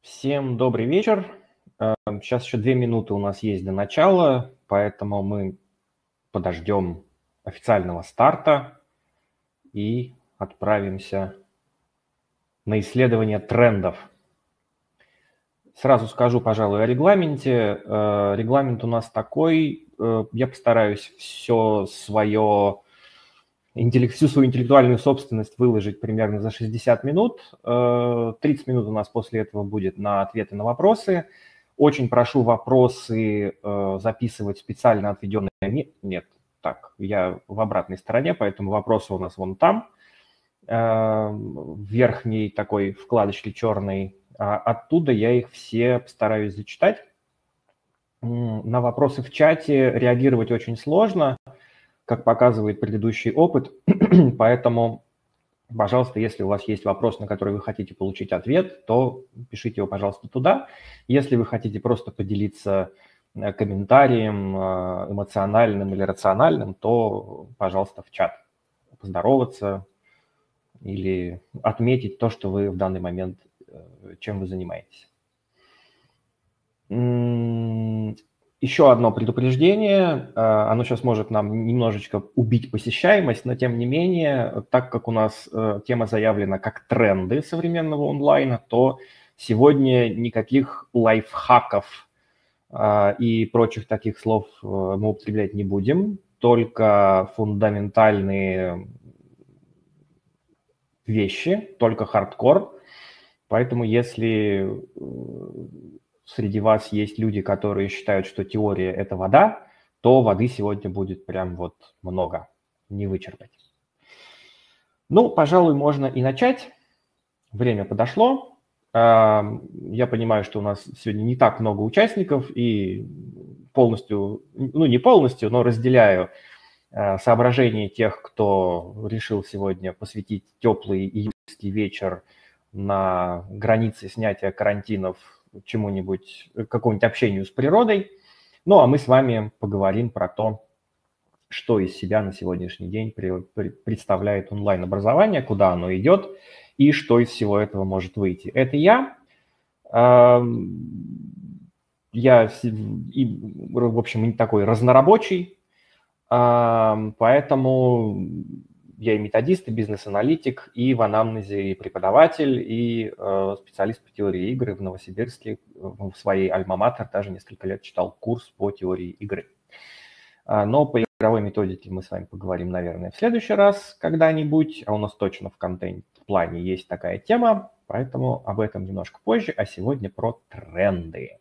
Всем добрый вечер. Сейчас еще 2 минуты у нас есть до начала, поэтому мы подождем официального старта и отправимся на исследование трендов. Сразу скажу, пожалуй, о регламенте. Регламент у нас такой. Я постараюсь всю свою интеллектуальную собственность выложить примерно за 60 минут. 30 минут у нас после этого будет на ответы на вопросы. Очень прошу вопросы записывать в специально отведенные... Нет, так, я в обратной стороне, поэтому вопросы у нас вон там, в верхней такой вкладочке черной. Оттуда я их все постараюсь зачитать. На вопросы в чате реагировать очень сложно, как показывает предыдущий опыт, поэтому, пожалуйста, если у вас есть вопрос, на который вы хотите получить ответ, то пишите его, пожалуйста, туда. Если вы хотите просто поделиться комментарием эмоциональным или рациональным, то, пожалуйста, в чат поздороваться или отметить то, что вы в данный момент, чем вы занимаетесь. Еще одно предупреждение, оно сейчас может нам немножечко убить посещаемость, но тем не менее, так как у нас тема заявлена как тренды современного онлайна, то сегодня никаких лайфхаков и прочих таких слов мы употреблять не будем, только фундаментальные вещи, только хардкор. Поэтому если среди вас есть люди, которые считают, что теория – это вода, то воды сегодня будет прям вот много, не вычерпать. Ну, пожалуй, можно и начать. Время подошло. Я понимаю, что у нас сегодня не так много участников, и полностью, ну не полностью, но разделяю соображения тех, кто решил сегодня посвятить теплый июльский вечер на границе снятия карантинов чему-нибудь, какому-нибудь общению с природой. Ну, а мы с вами поговорим про то, что из себя на сегодняшний день представляет онлайн-образование, куда оно идет и что из всего этого может выйти. Это я. Я, в общем, такой разнорабочий, поэтому я и методист, и бизнес-аналитик, и в анамнезе и преподаватель, и специалист по теории игры в Новосибирске. В своей альма-матер даже несколько лет читал курс по теории игры. Но по игровой методике мы с вами поговорим, наверное, в следующий раз когда-нибудь. А у нас точно в контент-плане есть такая тема, поэтому об этом немножко позже. А сегодня про тренды.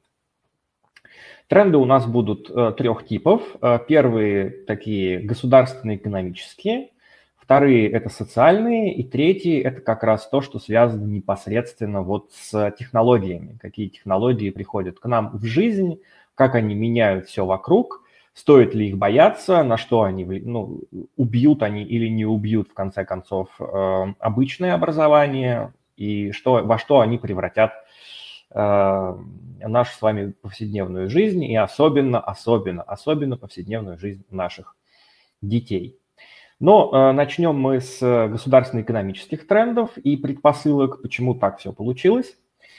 Тренды у нас будут 3 типов. Первые такие государственные, экономические. Вторые – это социальные, и третьи – это как раз то, что связано непосредственно вот с технологиями. Какие технологии приходят к нам в жизнь, как они меняют все вокруг, стоит ли их бояться, на что они, убьют они или не убьют, в конце концов, обычное образование, и во что они превратят нашу с вами повседневную жизнь, и особенно повседневную жизнь наших детей. Но начнем мы с государственно-экономических трендов и предпосылок, почему так все получилось.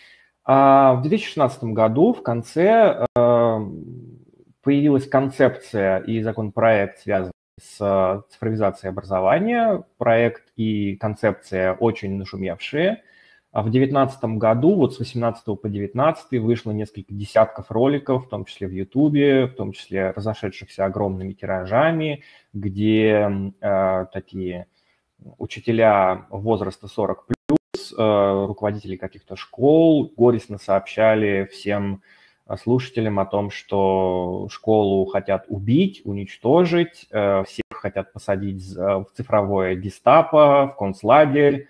В 2016 году в конце появилась концепция и законопроект, связанный с цифровизацией образования. Проект и концепция очень нашумевшие. В 2019 году, вот с 2018 по 2019, вышло несколько десятков роликов, в том числе в YouTube, в том числе разошедшихся огромными тиражами, где такие учителя возраста 40+, руководители каких-то школ горестно сообщали всем слушателям о том, что школу хотят убить, уничтожить, всех хотят посадить в цифровое гестапо, в концлагерь.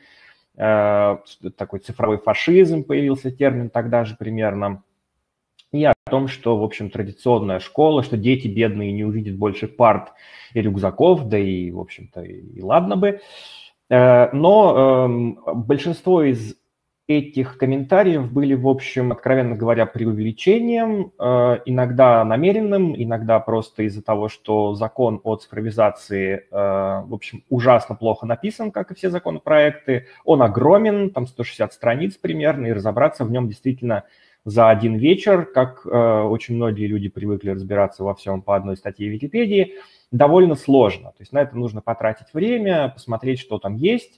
Такой цифровой фашизм появился термин тогда же примерно. И о том, что, в общем, традиционная школа, что дети бедные не увидят больше парт и рюкзаков, да и, в общем-то, и ладно бы. Но большинство из этих комментариев были, в общем, откровенно говоря, преувеличением, иногда намеренным, иногда просто из-за того, что закон о цифровизации, в общем, ужасно плохо написан, как и все законопроекты. Он огромен, там 160 страниц примерно, и разобраться в нем действительно за один вечер, как очень многие люди привыкли разбираться во всем по одной статье в Википедии, довольно сложно. То есть на это нужно потратить время, посмотреть, что там есть.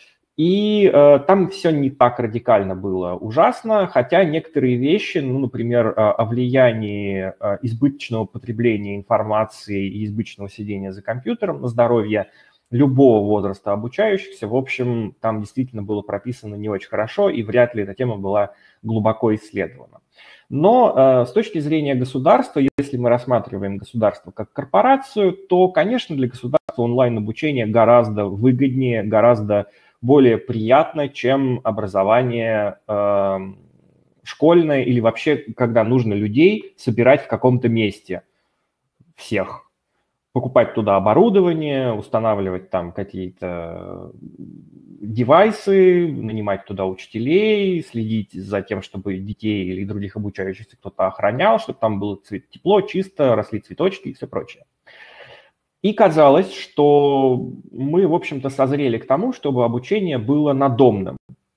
И там все не так радикально было ужасно, хотя некоторые вещи, ну, например, о влиянии избыточного потребления информации и избыточного сидения за компьютером на здоровье любого возраста обучающихся, в общем, там действительно было прописано не очень хорошо, и вряд ли эта тема была глубоко исследована. Но с точки зрения государства, если мы рассматриваем государство как корпорацию, то, конечно, для государства онлайн-обучение гораздо выгоднее, гораздо более приятно, чем образование школьное или вообще, когда нужно людей собирать в каком-то месте всех. Покупать туда оборудование, устанавливать там какие-то девайсы, нанимать туда учителей, следить за тем, чтобы детей или других обучающихся кто-то охранял, чтобы там было тепло, чисто, росли цветочки и все прочее. И казалось, что мы, в общем-то, созрели к тому, чтобы обучение было надомным.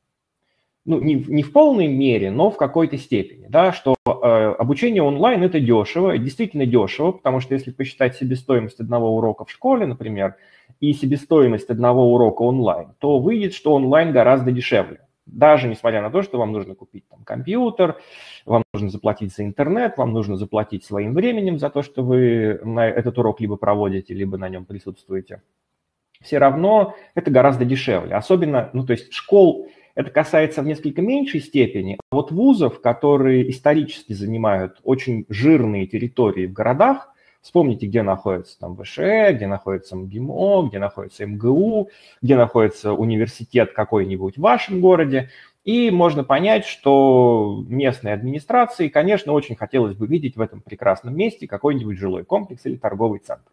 Ну, не в полной мере, но в какой-то степени, да, что обучение онлайн – это дешево, действительно дешево, потому что если посчитать себестоимость одного урока в школе, например, и себестоимость одного урока онлайн, то выйдет, что онлайн гораздо дешевле. Даже несмотря на то, что вам нужно купить там компьютер, вам нужно заплатить за интернет, вам нужно заплатить своим временем за то, что вы на этот урок либо проводите, либо на нем присутствуете. Все равно это гораздо дешевле. Особенно, ну, то есть школ это касается в несколько меньшей степени, а вот вузов, которые исторически занимают очень жирные территории в городах, вспомните, где находится там ВШЭ, где находится МГИМО, где находится МГУ, где находится университет какой-нибудь в вашем городе. И можно понять, что местной администрации, конечно, очень хотелось бы видеть в этом прекрасном месте какой-нибудь жилой комплекс или торговый центр.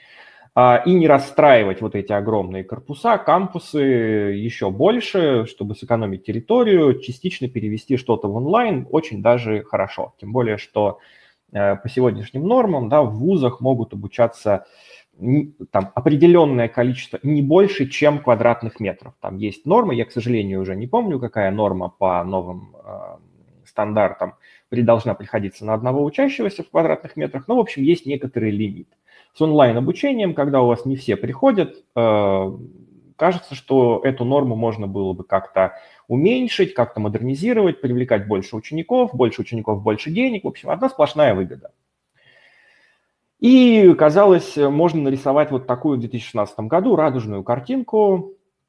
И не расстраивать вот эти огромные корпуса, кампусы еще больше, чтобы сэкономить территорию, частично перевести что-то в онлайн очень даже хорошо. Тем более, что по сегодняшним нормам, да, в вузах могут обучаться там определенное количество, не больше, чем квадратных метров. Там есть норма, я, к сожалению, уже не помню, какая норма по новым стандартам должна приходиться на одного учащегося в квадратных метрах, но, в общем, есть некоторый лимит. С онлайн-обучением, когда у вас не все приходят, кажется, что эту норму можно было бы как-то уменьшить, как-то модернизировать, привлекать больше учеников, больше денег. В общем, одна сплошная выгода. И, казалось, можно нарисовать вот такую в 2016 году радужную картинку,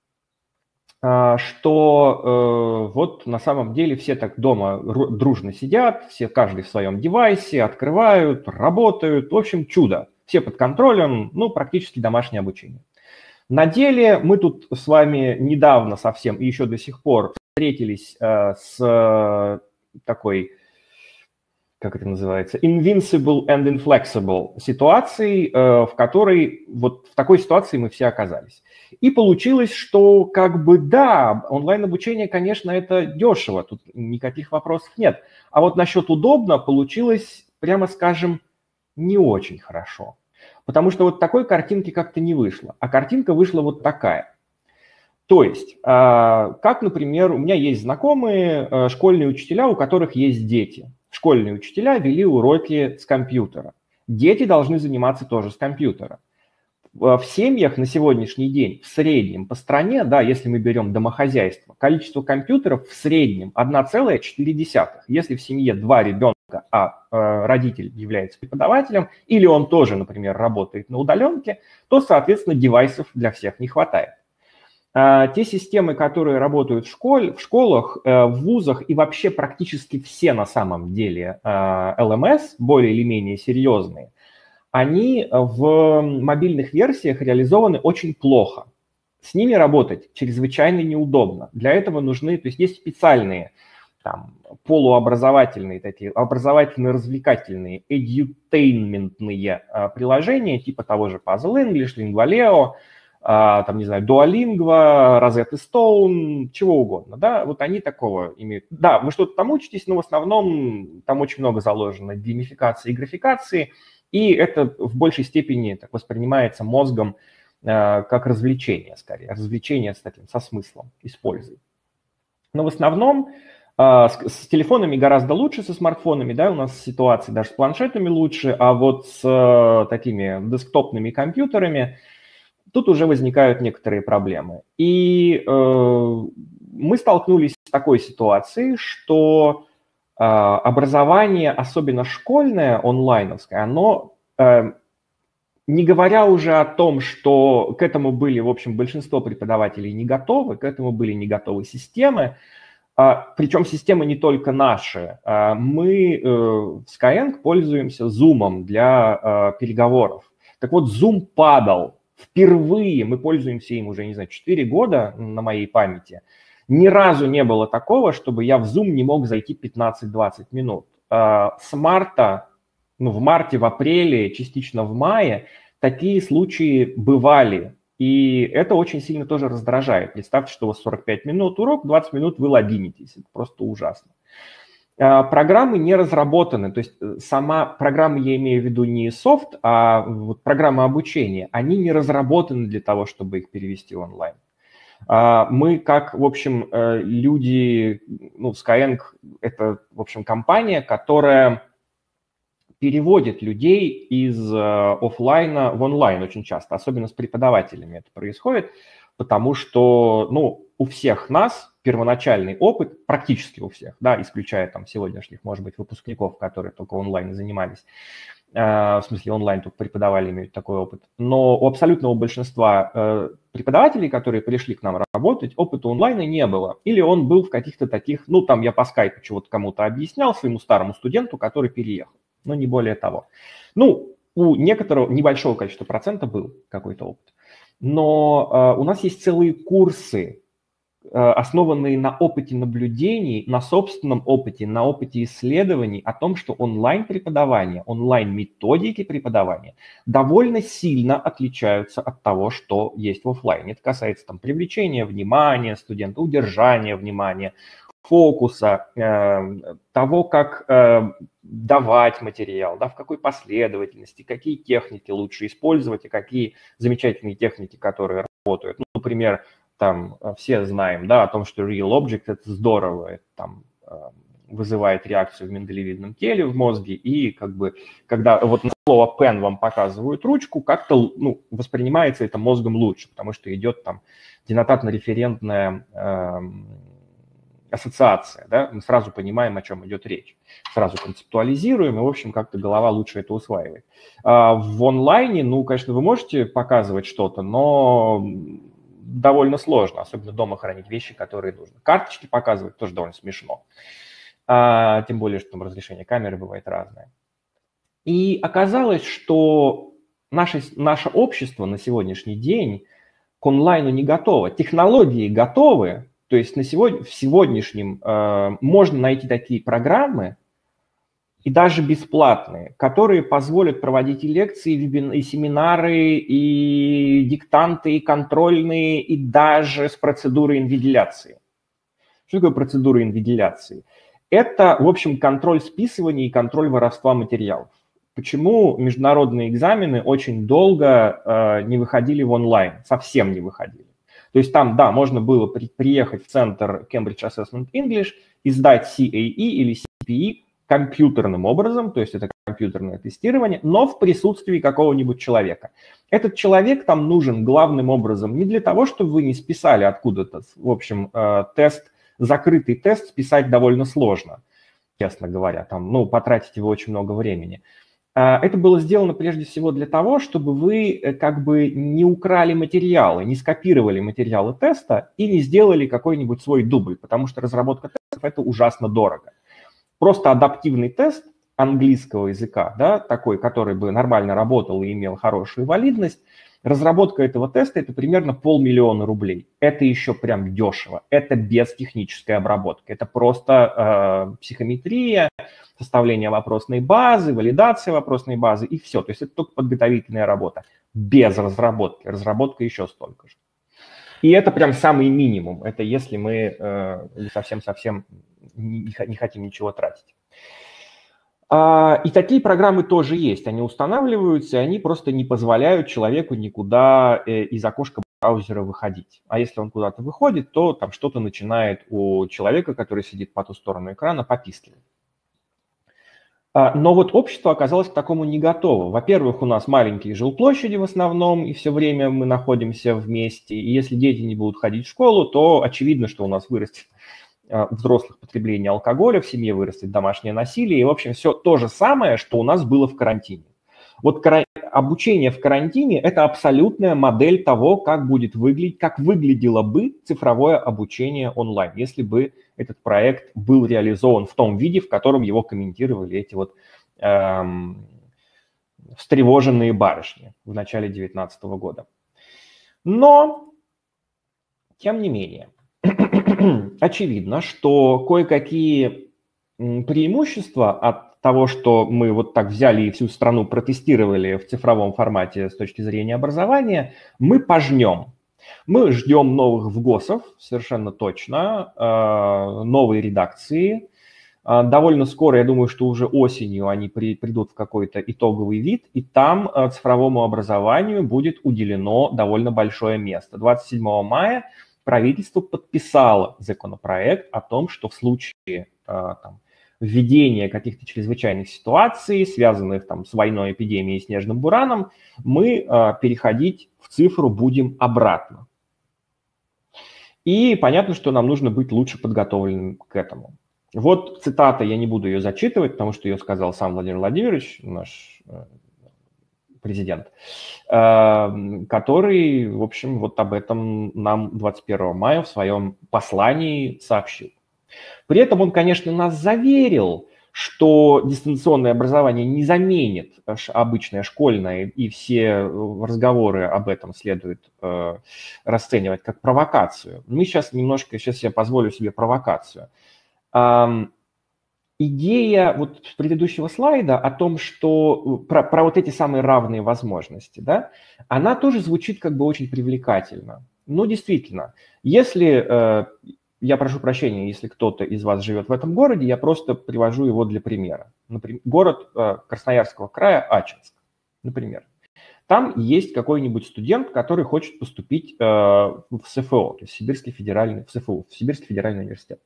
что вот на самом деле все так дома дружно сидят, все каждый в своем девайсе, открывают, работают. В общем, чудо. Все под контролем, ну, практически домашнее обучение. На деле мы тут с вами недавно совсем и еще до сих пор встретились с такой, как это называется, invincible and inflexible ситуацией, в которой вот в такой ситуации мы все оказались. И получилось, что как бы да, онлайн-обучение, конечно, это дешево, тут никаких вопросов нет. А вот насчет удобно получилось, прямо скажем, не очень хорошо. Потому что вот такой картинки как-то не вышло. А картинка вышла вот такая. То есть, как, например, у меня есть знакомые школьные учителя, у которых есть дети. Школьные учителя вели уроки с компьютера. Дети должны заниматься тоже с компьютера. В семьях на сегодняшний день в среднем по стране, да, если мы берем домохозяйство, количество компьютеров в среднем 1,4. Если в семье 2 ребенка, а родитель является преподавателем, или он тоже, например, работает на удаленке, то, соответственно, девайсов для всех не хватает. Те системы, которые работают в школах, в вузах и вообще практически все на самом деле LMS, более или менее серьезные, они в мобильных версиях реализованы очень плохо. С ними работать чрезвычайно неудобно. Для этого нужны, то есть специальные там, полуобразовательные, такие образовательно-развлекательные, edutainmentные приложения, типа того же Puzzle English, Lingua Leo, там, не знаю, Duolingo, Rosetta Stone, чего угодно, да, вот они такого имеют. Да, вы что-то там учитесь, но в основном там очень много заложено геймификации и графикации, и это в большей степени так воспринимается мозгом как развлечение, скорее, развлечение с таким, со смыслом, с пользой. Но в основном с телефонами гораздо лучше, со смартфонами, да, у нас ситуация даже с планшетами лучше, а вот с такими десктопными компьютерами тут уже возникают некоторые проблемы. И мы столкнулись с такой ситуацией, что образование, особенно школьное, онлайновское, оно, не говоря уже о том, что к этому были, в общем, большинство преподавателей не готовы, к этому были не готовы системы, причем системы не только наши. Мы в Skyeng пользуемся Zoom для переговоров. Так вот, Zoom падал. Впервые мы пользуемся им уже, не знаю, 4 года на моей памяти. Ни разу не было такого, чтобы я в Zoom не мог зайти 15-20 минут. С марта, в марте, в апреле, частично в мае такие случаи бывали. И это очень сильно тоже раздражает. Представьте, что у вас 45 минут урок, 20 минут вы логинитесь. Это просто ужасно. Программы не разработаны, то есть сама программа, я имею в виду не софт, а вот программы обучения, они не разработаны для того, чтобы их перевести в онлайн. Мы как, в общем, люди, Skyeng – это, в общем, компания, которая переводит людей из офлайна в онлайн очень часто, особенно с преподавателями это происходит, потому что, у всех нас первоначальный опыт, практически у всех, да, исключая там сегодняшних, может быть, выпускников, которые только онлайн занимались, в смысле онлайн только преподавали, имеют такой опыт, но у абсолютного большинства преподавателей, которые пришли к нам работать, опыта онлайна не было. Или он был в каких-то таких, там я по скайпу чего-то кому-то объяснял, своему старому студенту, который переехал. Но не более того. У некоторого небольшого количества процента был какой-то опыт. Но у нас есть целые курсы, основанные на опыте наблюдений, на собственном опыте, на опыте исследований о том, что онлайн-преподавание, онлайн-методики преподавания довольно сильно отличаются от того, что есть в офлайне. Это касается привлечения внимания студента, удержания внимания, фокуса, того, как давать материал, да, в какой последовательности, какие техники лучше использовать и какие замечательные техники, которые работают. Например, все знаем, да, о том, что Real Object – это здорово, это вызывает реакцию в миндалевидном теле в мозге, и когда вот на слово pen вам показывают ручку, как-то воспринимается это мозгом лучше, потому что идет денотатно-референтная ассоциация, да, мы сразу понимаем, о чем идет речь, сразу концептуализируем, и, в общем, как-то голова лучше это усваивает. В онлайне, конечно, вы можете показывать что-то, но довольно сложно, особенно дома хранить вещи, которые нужны. Карточки показывать тоже довольно смешно, тем более, что разрешение камеры бывает разное. И оказалось, что наше общество на сегодняшний день к онлайну не готово. Технологии готовы. То есть в сегодняшнем можно найти такие программы, и даже бесплатные, которые позволят проводить и лекции, и семинары, и диктанты, и контрольные, и даже с процедурой инвигиляции. Что такое процедура инвигиляции? Это, в общем, контроль списывания и контроль воровства материалов. Почему международные экзамены очень долго не выходили в онлайн, совсем не выходили? То есть там, да, можно было приехать в центр Cambridge Assessment English и сдать CAE или CPE компьютерным образом, то есть это компьютерное тестирование, но в присутствии какого-нибудь человека. Этот человек там нужен главным образом не для того, чтобы вы не списали откуда-то. В общем, закрытый тест списать довольно сложно, честно говоря. Потратите вы очень много времени. Это было сделано прежде всего для того, чтобы вы не украли материалы, не скопировали материалы теста и не сделали какой-нибудь свой дубль, потому что разработка тестов – это ужасно дорого. Просто адаптивный тест английского языка, да, такой, который бы нормально работал и имел хорошую валидность, разработка этого теста – это примерно 500 000 рублей. Это еще прям дешево. Это без технической обработки. Это просто психометрия, составление вопросной базы, валидация вопросной базы и все. То есть это только подготовительная работа. без разработки. Разработка еще столько же. И это прям самый минимум. Это если мы совсем-совсем не хотим ничего тратить. И такие программы тоже есть. Они устанавливаются, и они просто не позволяют человеку никуда из окошка браузера выходить. А если он куда-то выходит, то там что-то начинает у человека, который сидит по ту сторону экрана, попискивать. Но вот общество оказалось к такому не готово. Во-первых, у нас маленькие жилплощади в основном, и все время мы находимся вместе. И если дети не будут ходить в школу, то очевидно, что у нас вырастет взрослых потребление алкоголя, в семье вырастет домашнее насилие. И, в общем, все то же самое, что у нас было в карантине. Вот обучение в карантине – это абсолютная модель того, как будет выглядеть, как выглядело бы цифровое обучение онлайн, если бы этот проект был реализован в том виде, в котором его комментировали эти вот встревоженные барышни в начале 2019 года. Но, тем не менее, очевидно, что кое-какие преимущества от того, что мы вот так взяли и всю страну протестировали в цифровом формате с точки зрения образования, мы пожнем. Мы ждем новых ВГОСов, совершенно точно, новые редакции. Довольно скоро, я думаю, что уже осенью они придут в какой-то итоговый вид, и там цифровому образованию будет уделено довольно большое место. 27 мая правительство подписало законопроект о том, что в случае введения каких-то чрезвычайных ситуаций, связанных там с войной, эпидемией, снежным бураном, мы переходить в цифру будем обратно. И понятно, что нам нужно быть лучше подготовленным к этому. Вот цитата, я не буду ее зачитывать, потому что ее сказал сам Владимир Владимирович, наш президент, который, в общем, вот об этом нам 21 мая в своем послании сообщил. При этом он, конечно, нас заверил, что дистанционное образование не заменит обычное школьное, и все разговоры об этом следует расценивать как провокацию. Мы сейчас я позволю себе провокацию. Идея вот предыдущего слайда о том, что про вот эти самые равные возможности, да, она тоже звучит как бы очень привлекательно. Ну, действительно, если... Я прошу прощения, если кто-то из вас живет в этом городе, я просто привожу его для примера. Например, город Красноярского края, Ачинск, например. Там есть какой-нибудь студент, который хочет поступить в СФО, то есть Сибирский федеральный университет.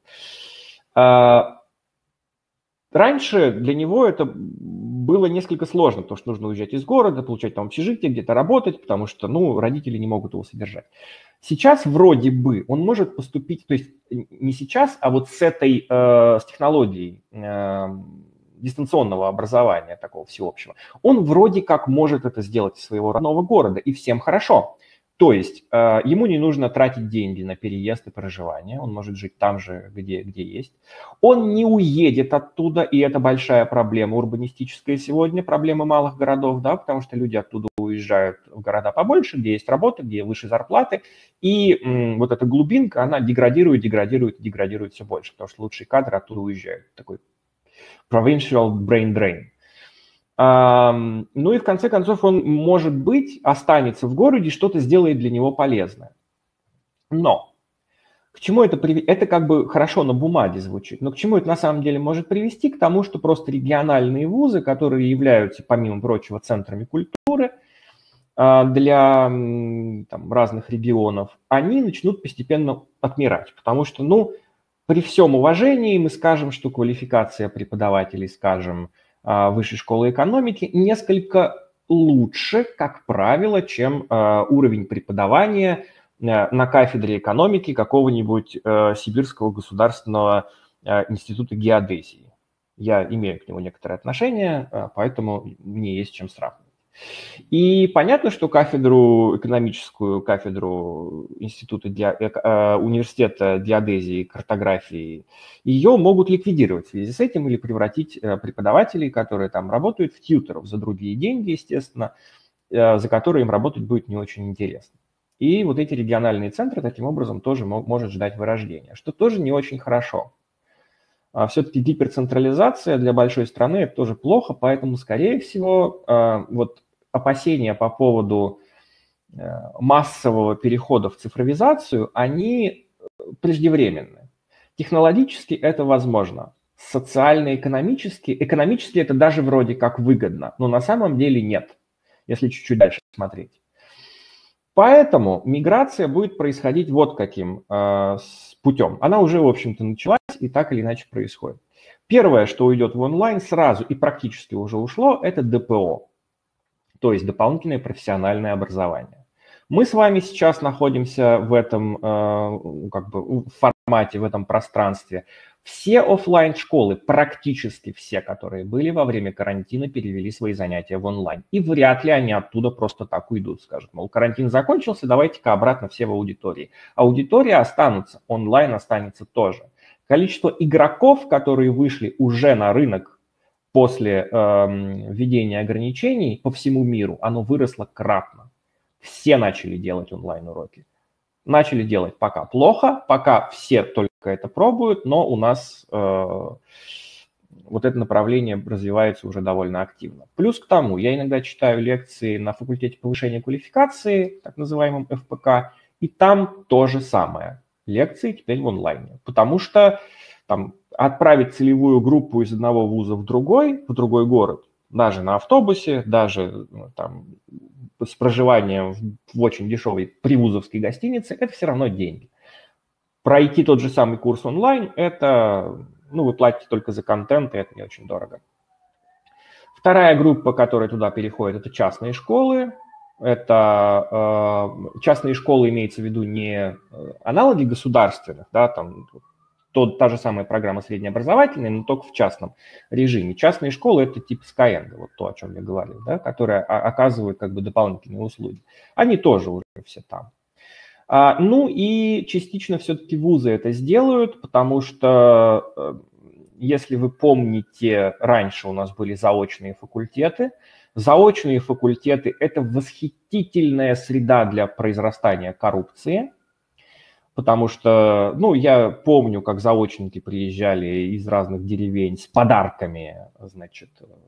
Раньше для него это было несколько сложно, потому что нужно уезжать из города, получать там общежитие, где-то работать, потому что, родители не могут его содержать. Сейчас вроде бы он может поступить, то есть не сейчас, а вот с технологией дистанционного образования такого всеобщего, он вроде как может это сделать из своего родного города, и всем хорошо. То есть ему не нужно тратить деньги на переезд и проживание, он может жить там же, где есть. Он не уедет оттуда, и это большая проблема урбанистическая сегодня, проблема малых городов, да, потому что люди оттуда уезжают в города побольше, где есть работа, где выше зарплаты, и вот эта глубинка, она деградирует все больше, потому что лучшие кадры оттуда уезжают. Такой provincial brain drain. Ну и в конце концов он, может быть, останется в городе, что-то сделает для него полезное. Но к чему это приведет? Это как бы хорошо на бумаге звучит, но к чему это на самом деле может привести? К тому, что просто региональные вузы, которые являются, помимо прочего, центрами культуры для разных регионов, они начнут постепенно отмирать, потому что, при всем уважении мы скажем, что квалификация преподавателей, скажем, Высшей школы экономики несколько лучше, как правило, чем уровень преподавания на кафедре экономики какого-нибудь Сибирского государственного института геодезии. Я имею к нему некоторое отношение, поэтому мне есть чем сравнивать. И понятно, что экономическую кафедру университета геодезии, картографии, ее могут ликвидировать в связи с этим или превратить преподавателей, которые там работают, в тьюторов за другие деньги, естественно, за которые им работать будет не очень интересно. И вот эти региональные центры таким образом тоже может ждать вырождения, что тоже не очень хорошо. Все-таки гиперцентрализация для большой страны – это тоже плохо, поэтому, скорее всего, вот опасения по поводу массового перехода в цифровизацию, они преждевременны. Технологически это возможно. Социально-экономически, экономически это даже вроде как выгодно, но на самом деле нет, если чуть-чуть дальше смотреть. Поэтому миграция будет происходить вот каким путем. Она уже, в общем-то, началась и так или иначе происходит. Первое, что уйдет в онлайн сразу и практически уже ушло, это ДПО, то есть дополнительное профессиональное образование. Мы с вами сейчас находимся в этом формате, в этом пространстве. Все офлайн-школы, практически все, которые были во время карантина, перевели свои занятия в онлайн. И вряд ли они оттуда просто так уйдут, скажут, мол, карантин закончился, давайте-ка обратно все в аудитории. Аудитории останутся, онлайн останется тоже. Количество игроков, которые вышли уже на рынок после введения ограничений по всему миру, оно выросло кратно. Все начали делать онлайн-уроки. Начали делать пока плохо, пока все только это пробуют, но у нас вот это направление развивается уже довольно активно. Плюс к тому, я иногда читаю лекции на факультете повышения квалификации, так называемом ФПК, и там то же самое. Лекции теперь в онлайне, потому что там отправить целевую группу из одного вуза в другой город, даже на автобусе, даже там, с проживанием в очень дешевой привузовской гостинице, это все равно деньги. Пройти тот же самый курс онлайн, это, вы платите только за контент, и это не очень дорого. Вторая группа, которая туда переходит, это частные школы. Это частные школы, имеется в виду не аналоги государственных, да, там та же самая программа среднеобразовательная, но только в частном режиме. Частные школы – это типа Skyeng, вот то, о чем я говорил, да, которые оказывают как бы дополнительные услуги. Они тоже уже все там. Ну и частично все-таки вузы это сделают, потому что, если вы помните, раньше у нас были заочные факультеты. Заочные факультеты – это восхитительная среда для произрастания коррупции. Потому что, я помню, как заочники приезжали из разных деревень с подарками, значит,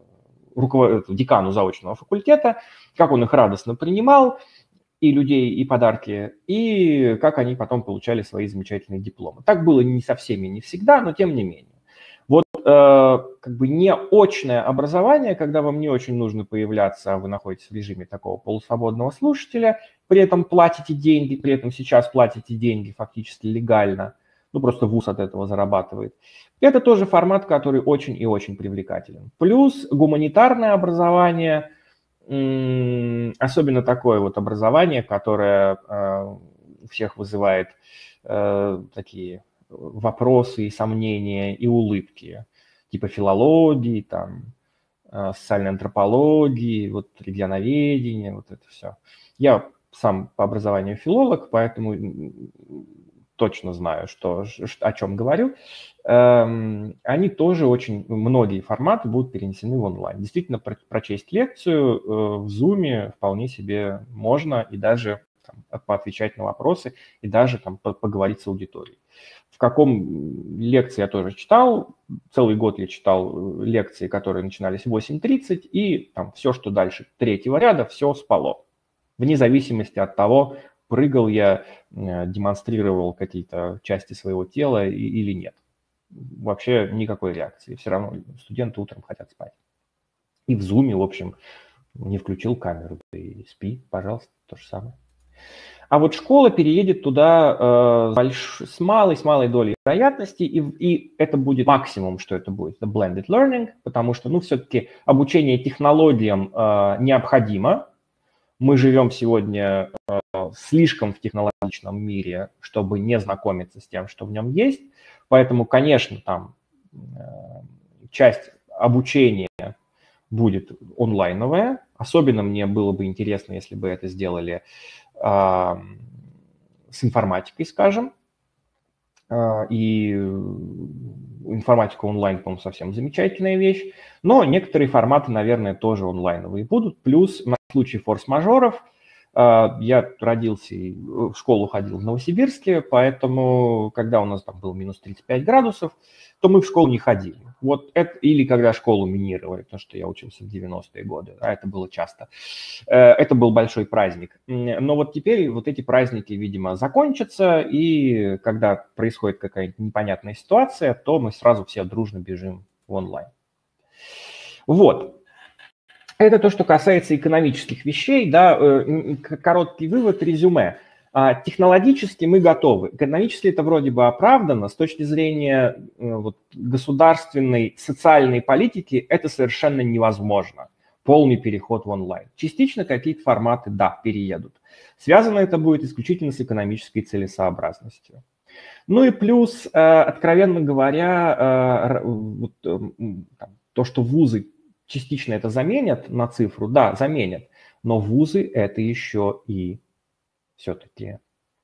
декану заочного факультета, как он их радостно принимал, и людей, и подарки, и как они потом получали свои замечательные дипломы. Так было не со всеми, не всегда, но тем не менее. Вот как бы не очное образование, когда вам не очень нужно появляться, а вы находитесь в режиме такого полусвободного слушателя, при этом платите деньги, при этом сейчас платите деньги фактически легально, просто вуз от этого зарабатывает. Это тоже формат, который очень и очень привлекателен. Плюс гуманитарное образование, особенно такое вот образование, которое у всех вызывает такие вопросы и сомнения и улыбки, типа филологии, там, социальной антропологии, вот регионоведения, вот это все. Я сам по образованию филолог, поэтому точно знаю, о чем говорю. Они тоже многие форматы будут перенесены в онлайн. Действительно, прочесть лекцию в Zoom вполне себе можно, и даже поотвечать на вопросы, и даже поговорить с аудиторией. В каком лекции я тоже читал, целый год я читал лекции, которые начинались в 8:30, и все, что дальше третьего ряда, все спало. Вне зависимости от того, прыгал я, демонстрировал какие-то части своего тела или нет. Вообще никакой реакции. Все равно студенты утром хотят спать. И в Zoom, в общем, не включил камеру, и спи, пожалуйста, то же самое. А вот школа переедет туда с малой долей вероятности, и это будет максимум, что это будет. Это blended learning, потому что, все-таки обучение технологиям необходимо. Мы живем сегодня слишком в технологичном мире, чтобы не знакомиться с тем, что в нем есть. Поэтому, конечно, там часть обучения будет онлайновая. Особенно мне было бы интересно, если бы это сделали с информатикой, скажем. И информатика онлайн, по-моему, совсем замечательная вещь. Но некоторые форматы, наверное, тоже онлайновые будут. Плюс на случай форс-мажоров Я родился и в школу ходил в Новосибирске, поэтому, когда у нас там было минус 35 градусов, то мы в школу не ходили. Вот это, или когда школу минировали, потому что я учился в 90-е годы, а это было часто. Это был большой праздник. Но вот теперь вот эти праздники, видимо, закончатся, и когда происходит какая-то непонятная ситуация, то мы сразу все дружно бежим в онлайн. Вот. Это то, что касается экономических вещей, да, короткий вывод, резюме. Технологически мы готовы. Экономически это вроде бы оправдано. С точки зрения вот, государственной, социальной политики это совершенно невозможно. Полный переход в онлайн. Частично какие-то форматы, да, переедут. Связано это будет исключительно с экономической целесообразностью. Ну и плюс, откровенно говоря, то, что вузы частично это заменят на цифру, да, заменят, но вузы это еще и все-таки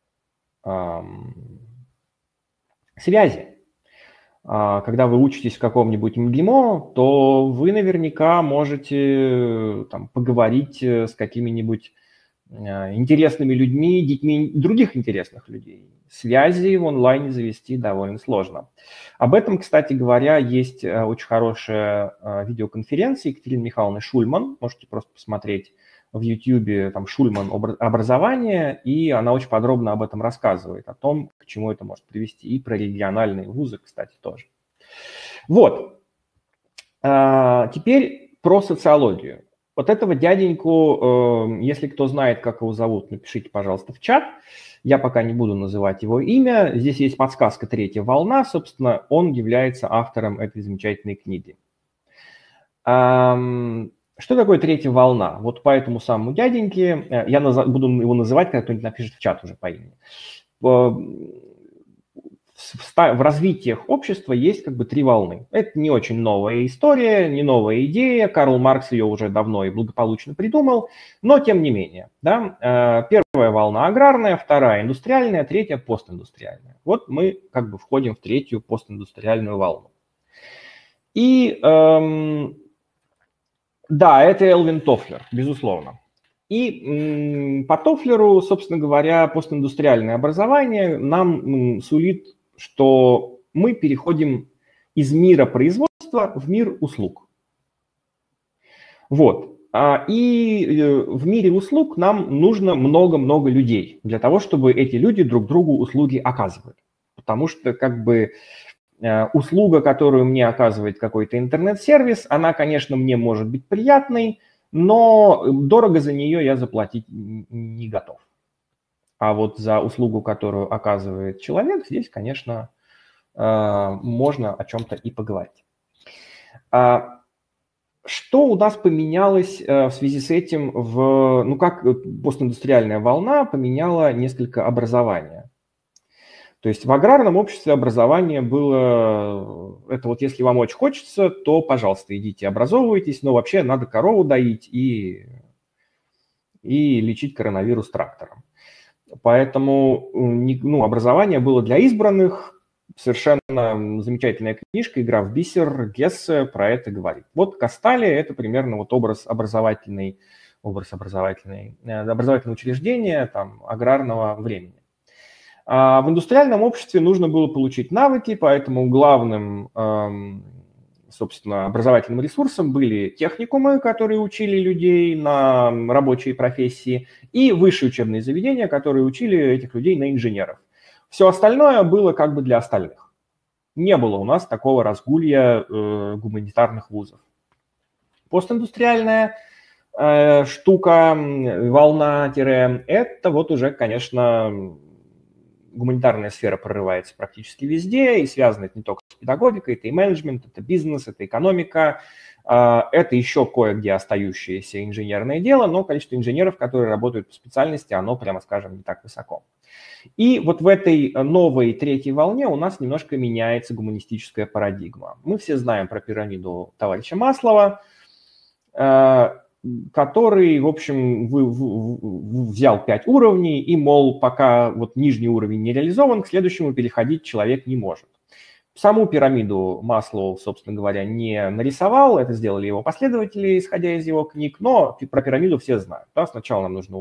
связи. Когда вы учитесь в каком-нибудь МГИМО, то вы наверняка можете там, поговорить с какими-нибудь интересными людьми, детьми других интересных людей. Связи в онлайне завести довольно сложно. Об этом, кстати говоря, есть очень хорошая видеоконференция Екатерины Михайловны Шульман. Можете просто посмотреть в YouTube, там Шульман образование, и она очень подробно об этом рассказывает, о том, к чему это может привести, и про региональные вузы, кстати, тоже. Вот. Теперь про социологию. Вот этого дяденьку, если кто знает, как его зовут, напишите, пожалуйста, в чат. Я пока не буду называть его имя. Здесь есть подсказка «Третья волна». Собственно, он является автором этой замечательной книги. Что такое третья волна? Вот по этому самому дяденьке, я буду его называть, когда кто-нибудь напишет в чат уже по имени. В развитиях общества есть как бы три волны. Это не очень новая история, не новая идея. Карл Маркс ее уже давно и благополучно придумал, но тем не менее. Да, первая волна аграрная, вторая индустриальная, третья постиндустриальная. Вот мы как бы входим в третью постиндустриальную волну. И да, это Элвин Тофлер, безусловно. И по Тофлеру, собственно говоря, постиндустриальное образование нам сулит, что мы переходим из мира производства в мир услуг. Вот. И в мире услуг нам нужно много-много людей для того, чтобы эти люди друг другу услуги оказывали. Потому что как бы услуга, которую мне оказывает какой-то интернет-сервис, она, конечно, мне может быть приятной, но дорого за нее я заплатить не готов. А вот за услугу, которую оказывает человек, здесь, конечно, можно о чем-то и поговорить. Что у нас поменялось в связи с этим, как постиндустриальная волна поменяла несколько образования? То есть в аграрном обществе образование было, это вот если вам очень хочется, то, пожалуйста, идите образовывайтесь, но вообще надо корову доить и лечить коронавирус трактором. Поэтому образование было для избранных. Совершенно замечательная книжка «Игра в бисер», Гессе про это говорит. Вот Кастали – это примерно вот образовательное учреждение там, аграрного времени. А в индустриальном обществе нужно было получить навыки, поэтому главным, собственно, образовательным ресурсом были техникумы, которые учили людей на рабочие профессии, и высшие учебные заведения, которые учили этих людей на инженеров. Все остальное было как бы для остальных. Не было у нас такого разгулья гуманитарных вузов. Постиндустриальная штука, волна-это вот уже, конечно, гуманитарная сфера прорывается практически везде, и связано это не только с педагогикой, это и менеджмент, это бизнес, это экономика, это еще кое-где остающееся инженерное дело, но количество инженеров, которые работают по специальности, оно, прямо скажем, не так высоко. И вот в этой новой третьей волне у нас немножко меняется гуманистическая парадигма. Мы все знаем про пирамиду товарища Маслова, который, в общем, взял 5 уровней и, мол, пока вот нижний уровень не реализован, к следующему переходить человек не может. Саму пирамиду Маслоу, собственно говоря, не нарисовал, это сделали его последователи, исходя из его книг, но про пирамиду все знают. Да? Сначала нам нужно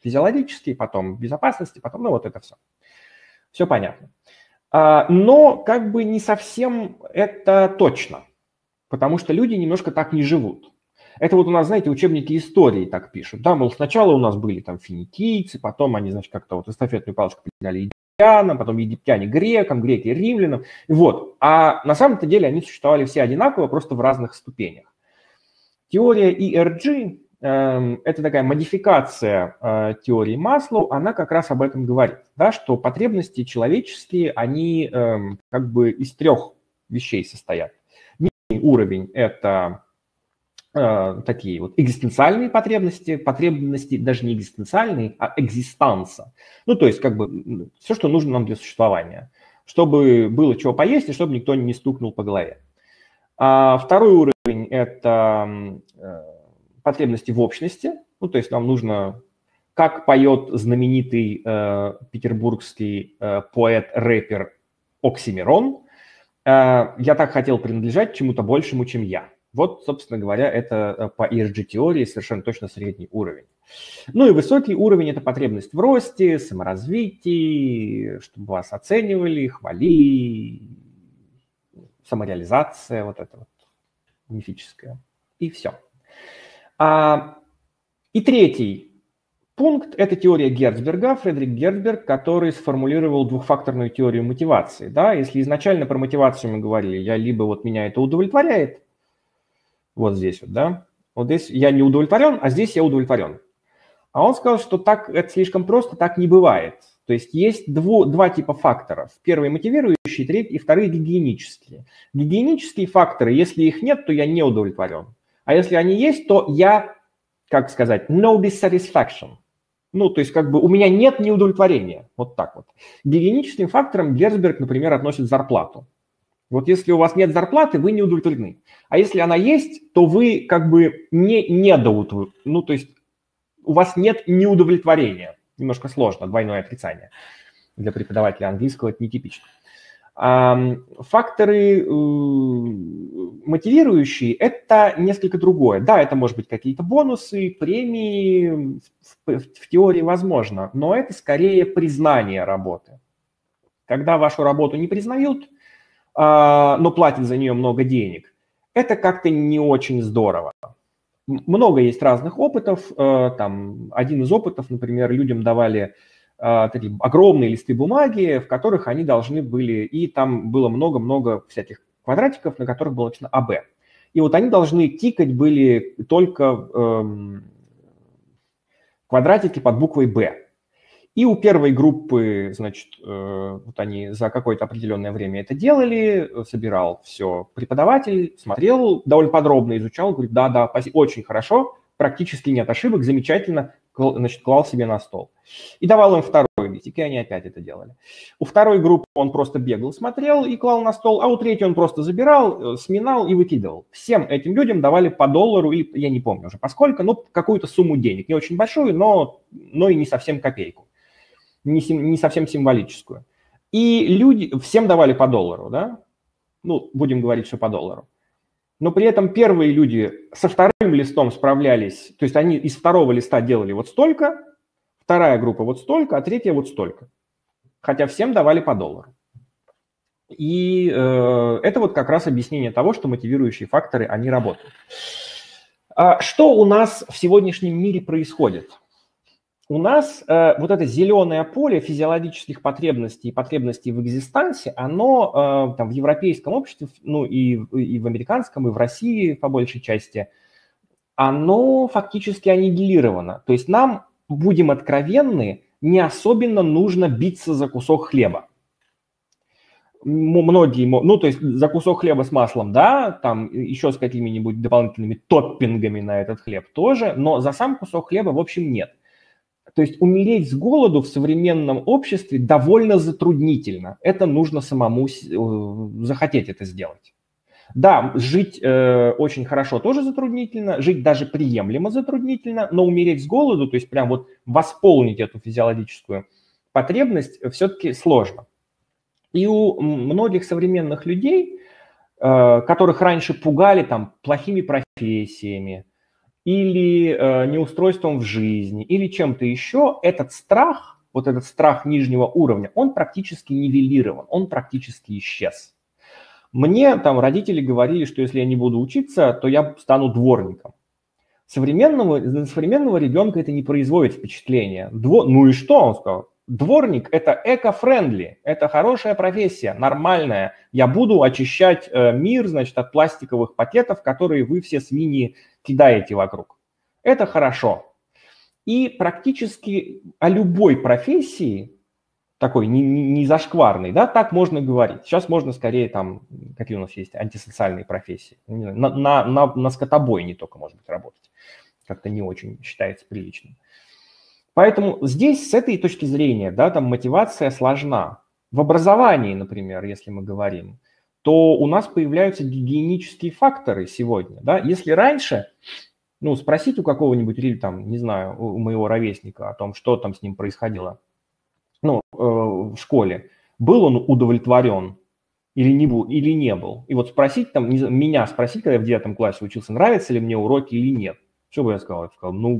физиологический, потом в безопасности, потом, ну, вот это все. Все понятно. Но как бы не совсем это точно, потому что люди немножко так не живут. Это вот у нас, знаете, учебники истории так пишут. Да, мол, сначала у нас были там финикийцы, потом они, значит, как-то вот эстафетную палочку передали египтянам, потом египтяне грекам, греки римлянам. Вот. А на самом-то деле они существовали все одинаково, просто в разных ступенях. Теория ERG это такая модификация теории Маслоу, она как раз об этом говорит, да, что потребности человеческие, они как бы из трех вещей состоят. Нижний уровень – это такие вот экзистенциальные потребности даже не экзистенциальные, а экзистанса. Ну, то есть как бы все, что нужно нам для существования, чтобы было чего поесть и чтобы никто не стукнул по голове. А второй уровень – это потребности в общности, ну, то есть нам нужно, как поет знаменитый петербургский поэт-рэпер Оксимирон, я так хотел принадлежать чему-то большему, чем я. Вот, собственно говоря, это по ERG-теории совершенно точно средний уровень. Ну и высокий уровень – это потребность в росте, саморазвитии, чтобы вас оценивали, хвалили, самореализация, вот это вот мифическое. И все. И третий пункт – это теория Герцберга, Фредерик Герцберг, который сформулировал двухфакторную теорию мотивации. Да? Если изначально про мотивацию мы говорили, либо вот меня это удовлетворяет, вот здесь вот, да, вот здесь я не удовлетворен, а здесь я удовлетворен. А он сказал, что так это слишком просто, так не бывает. То есть есть два типа факторов. Первый мотивирующий, третий, и вторые гигиенические. Гигиенические факторы, если их нет, то я не удовлетворен. А если они есть, то я, как сказать, no dissatisfaction. Ну, то есть как бы у меня нет неудовлетворения. Вот так вот. К гигиеническим факторам Герцберг, например, относит зарплату. Вот если у вас нет зарплаты, вы не удовлетворены. А если она есть, то вы как бы не недоудовлетворены. Ну, то есть у вас нет неудовлетворения. Немножко сложно, двойное отрицание. Для преподавателя английского это нетипично. Факторы мотивирующие – это несколько другое. Да, это может быть какие-то бонусы, премии, в теории возможно, но это скорее признание работы. Когда вашу работу не признают, но платят за нее много денег, это как-то не очень здорово. Много есть разных опытов. Там, один из опытов, например, людям давали такие огромные листы бумаги, в которых они должны были, и там было много-много всяких квадратиков, на которых было написано АБ. И вот они должны тикать были только квадратики под буквой Б. И у первой группы, значит, вот они за какое-то определенное время это делали, собирал все преподаватель, смотрел, довольно подробно изучал, говорит, да, очень хорошо, практически нет ошибок, замечательно, значит, клал себе на стол. И давал им второй листик, и они опять это делали. У второй группы он просто бегал, смотрел и клал на стол, а у третьей он просто забирал, сминал и выкидывал. Всем этим людям давали по $1, или я не помню уже поскольку, но какую-то сумму денег, не очень большую, но и не совсем копейку. Не совсем символическую. И люди всем давали по $1, да? Ну, будем говорить, что по $1. Но при этом первые люди со вторым листом справлялись, то есть они из второго листа делали вот столько, вторая группа вот столько, а третья вот столько. Хотя всем давали по $1. И это вот как раз объяснение того, что мотивирующие факторы, они работают. Что у нас в сегодняшнем мире происходит? У нас вот это зеленое поле физиологических потребностей и потребностей в экзистансе, оно там, в европейском обществе, ну и в американском, и в России по большей части, оно фактически аннигилировано. То есть нам, будем откровенны, не особенно нужно биться за кусок хлеба. Многие, ну то есть за кусок хлеба с маслом, да, там еще с какими-нибудь дополнительными топпингами на этот хлеб тоже, но за сам кусок хлеба в общем нет. То есть умереть с голоду в современном обществе довольно затруднительно. Это нужно самому захотеть это сделать. Да, жить очень хорошо тоже затруднительно, жить даже приемлемо затруднительно, но умереть с голоду, то есть прям вот восполнить эту физиологическую потребность все-таки сложно. И у многих современных людей, которых раньше пугали там плохими профессиями, или неустройством в жизни, или чем-то еще, этот страх, вот этот страх нижнего уровня, он практически нивелирован, он практически исчез. Мне там родители говорили, что если я не буду учиться, то я стану дворником. На современного ребенка это не производит впечатления. Ну и что, он сказал? Дворник – это эко-френдли, это хорошая профессия, нормальная. Я буду очищать мир, значит, от пластиковых пакетов, которые вы все свиньи кидаете вокруг. Это хорошо. И практически о любой профессии, такой не зашкварный, да, так можно говорить. Сейчас можно скорее там, какие у нас есть антисоциальные профессии, на скотобойне только, может быть, работать. Как-то не очень считается приличным. Поэтому здесь с этой точки зрения, да, там мотивация сложна. В образовании, например, если мы говорим, то у нас появляются гигиенические факторы сегодня, да. Если раньше, ну, спросить у какого-нибудь, или там, не знаю, у моего ровесника о том, что там с ним происходило, ну, в школе, был он удовлетворен или не был. И вот спросить там, меня спросить, когда я в 9 классе учился, нравятся ли мне уроки или нет. Что бы я сказал? Я сказал, ну,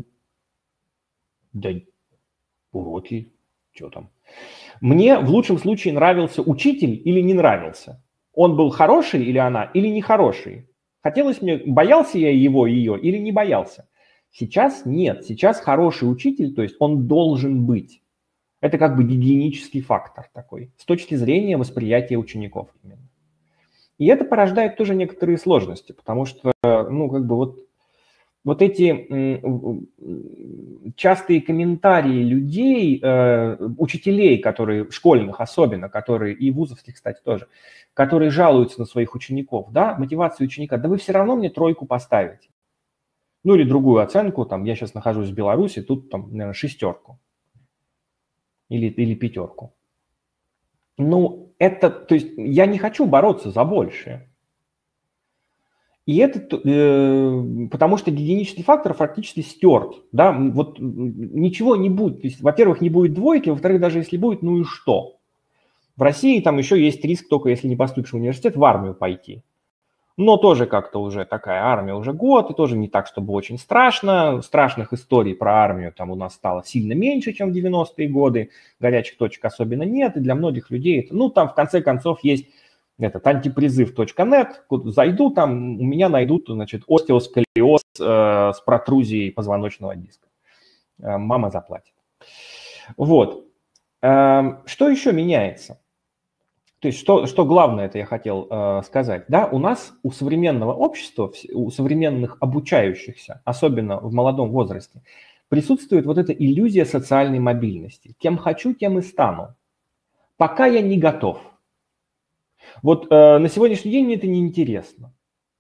да, уроки, что там. Мне в лучшем случае нравился учитель или не нравился. Он был хороший или она, или нехороший. Хотелось мне, боялся я его, ее или не боялся. Сейчас нет, сейчас хороший учитель, то есть он должен быть. Это как бы гигиенический фактор такой, с точки зрения восприятия учеников именно. И это порождает тоже некоторые сложности, потому что, ну, как бы вот эти частые комментарии людей, учителей, которые, школьных особенно, которые, и вузовских, кстати, тоже, которые жалуются на своих учеников, да, мотивацию ученика, да вы все равно мне 3 поставите. Ну или другую оценку, там, я сейчас нахожусь в Беларуси, тут, там, наверное, 6 или 5. Ну, это, то есть я не хочу бороться за большее. И это потому что гигиенический фактор фактически стерт. Да? Вот ничего не будет. То есть, во-первых, не будет двойки, во-вторых, даже если будет, ну и что? В России там еще есть риск, только если не поступишь в университет, в армию пойти. Но тоже как-то уже такая армия уже год, и тоже не так, чтобы очень страшно. Страшных историй про армию там у нас стало сильно меньше, чем в 90-е годы. Горячих точек особенно нет, и для многих людей это, ну, там в конце концов есть этот антипризыв.нет, зайду, там у меня найдут, значит, остеосколиоз с протрузией позвоночного диска. Мама заплатит. Вот. Что еще меняется? То есть что главное, это я хотел сказать, да, у нас, у современного общества, у современных обучающихся, особенно в молодом возрасте, присутствует вот эта иллюзия социальной мобильности. Кем хочу, тем и стану. Пока я не готов. Вот на сегодняшний день мне это неинтересно.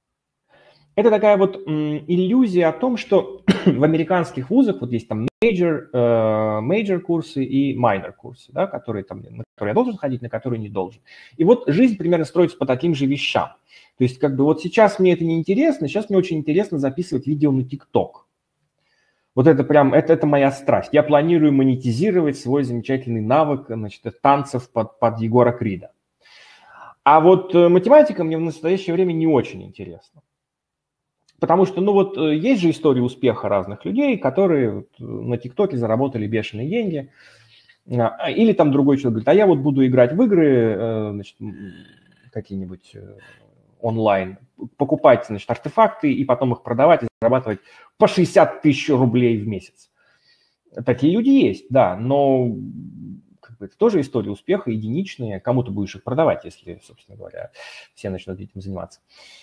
Это такая вот иллюзия о том, что в американских вузах вот есть там major курсы и minor курсы, да, которые там, на которые я должен ходить, на которые не должен. И вот жизнь примерно строится по таким же вещам. То есть как бы вот сейчас мне это не интересно, сейчас мне очень интересно записывать видео на TikTok. Вот это прям, это моя страсть. Я планирую монетизировать свой замечательный навык, значит, танцев под Егора Крида. А вот математика мне в настоящее время не очень интересна. Потому что, ну вот, есть же истории успеха разных людей, которые на ТикТоке заработали бешеные деньги. Или там другой человек говорит, а я вот буду играть в игры, значит, какие-нибудь онлайн, покупать, значит, артефакты и потом их продавать и зарабатывать по 60 тысяч рублей в месяц. Такие люди есть, да, но как бы, это тоже история успеха, единичные. Кому ты будешь их продавать, если, собственно говоря, все начнут этим заниматься.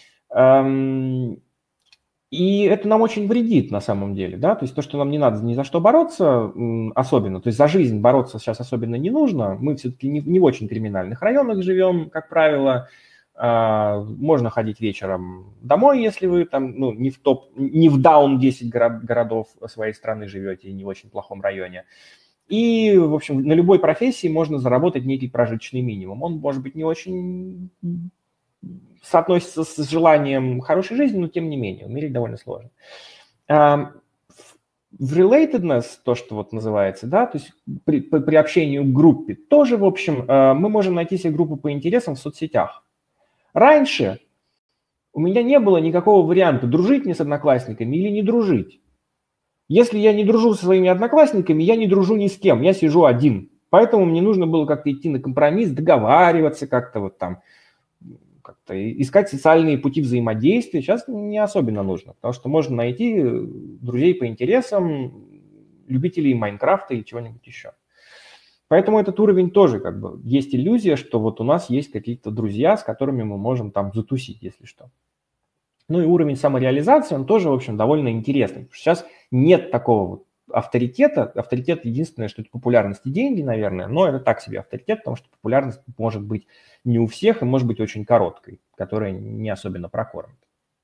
И это нам очень вредит на самом деле, да, то есть то, что нам не надо ни за что бороться особенно, то есть за жизнь бороться сейчас особенно не нужно, мы все-таки не в очень криминальных районах живем, как правило, можно ходить вечером домой, если вы там, ну, не в даун 10 городов своей страны живете и не в очень плохом районе. И, в общем, на любой профессии можно заработать некий прожиточный минимум. Он, может быть, не очень соотносится с желанием хорошей жизни, но тем не менее, умереть довольно сложно. В relatedness, то, что вот называется, да, то есть при общении к группе, тоже, в общем, мы можем найти себе группу по интересам в соцсетях. Раньше у меня не было никакого варианта, дружить мне с одноклассниками или не дружить. Если я не дружу со своими одноклассниками, я не дружу ни с кем, я сижу один. Поэтому мне нужно было как-то идти на компромисс, договариваться как-то вот там, как-то искать социальные пути взаимодействия. Сейчас не особенно нужно, потому что можно найти друзей по интересам, любителей Майнкрафта или чего-нибудь еще. Поэтому этот уровень тоже как бы есть иллюзия, что вот у нас есть какие-то друзья, с которыми мы можем там затусить, если что. Ну и уровень самореализации, он тоже, в общем, довольно интересный. Сейчас нет такого вот авторитета. Авторитет единственное, что это популярность и деньги, наверное, но это так себе авторитет, потому что популярность может быть не у всех и может быть очень короткой, которая не особенно прокормит.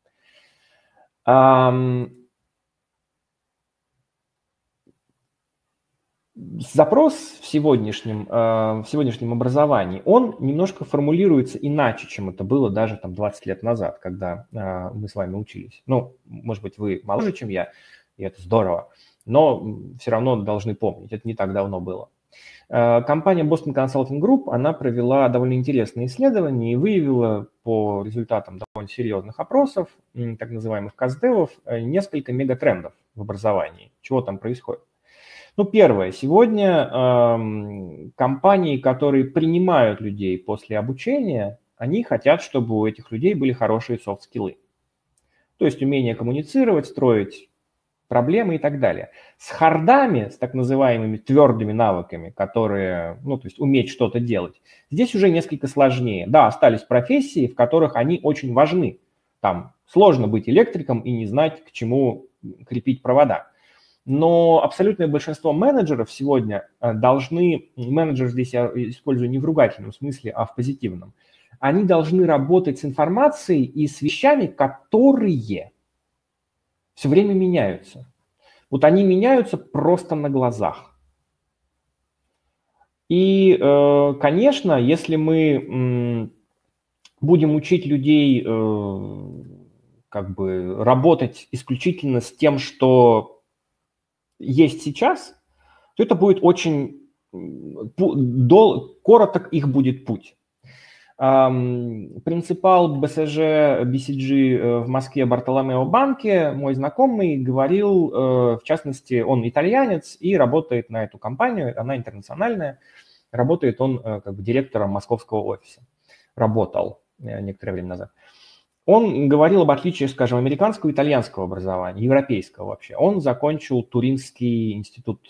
Запрос в сегодняшнем образовании, он немножко формулируется иначе, чем это было даже там 20 лет назад, когда мы с вами учились. Ну, может быть, вы моложе, чем я, и это здорово, но все равно должны помнить, это не так давно было. Компания Boston Consulting Group, она провела довольно интересные исследования и выявила по результатам довольно серьезных опросов, так называемых каздевов, несколько мегатрендов в образовании. Чего там происходит? Ну, первое. Сегодня компании, которые принимают людей после обучения, они хотят, чтобы у этих людей были хорошие софт-скиллы. То есть умение коммуницировать, строить проблемы и так далее. С хардами, с так называемыми твердыми навыками, которые, ну, то есть уметь что-то делать, здесь уже несколько сложнее. Да, остались профессии, в которых они очень важны. Там сложно быть электриком и не знать, к чему крепить провода. Но абсолютное большинство менеджеров сегодня должны, менеджер здесь я использую не в ругательном смысле, а в позитивном, они должны работать с информацией и с вещами, которые все время меняются. Вот они меняются просто на глазах. И, конечно, если мы будем учить людей как бы работать исключительно с тем, что есть сейчас, то это будет очень короток их будет путь. Принципал БСЖ, BCG в Москве Бартоломео Банке, мой знакомый, говорил, в частности, он итальянец и работает на эту компанию, она интернациональная, работает он как бы директором московского офиса, работал некоторое время назад. Он говорил об отличии, скажем, американского и итальянского образования, европейского вообще. Он закончил Туринский институт,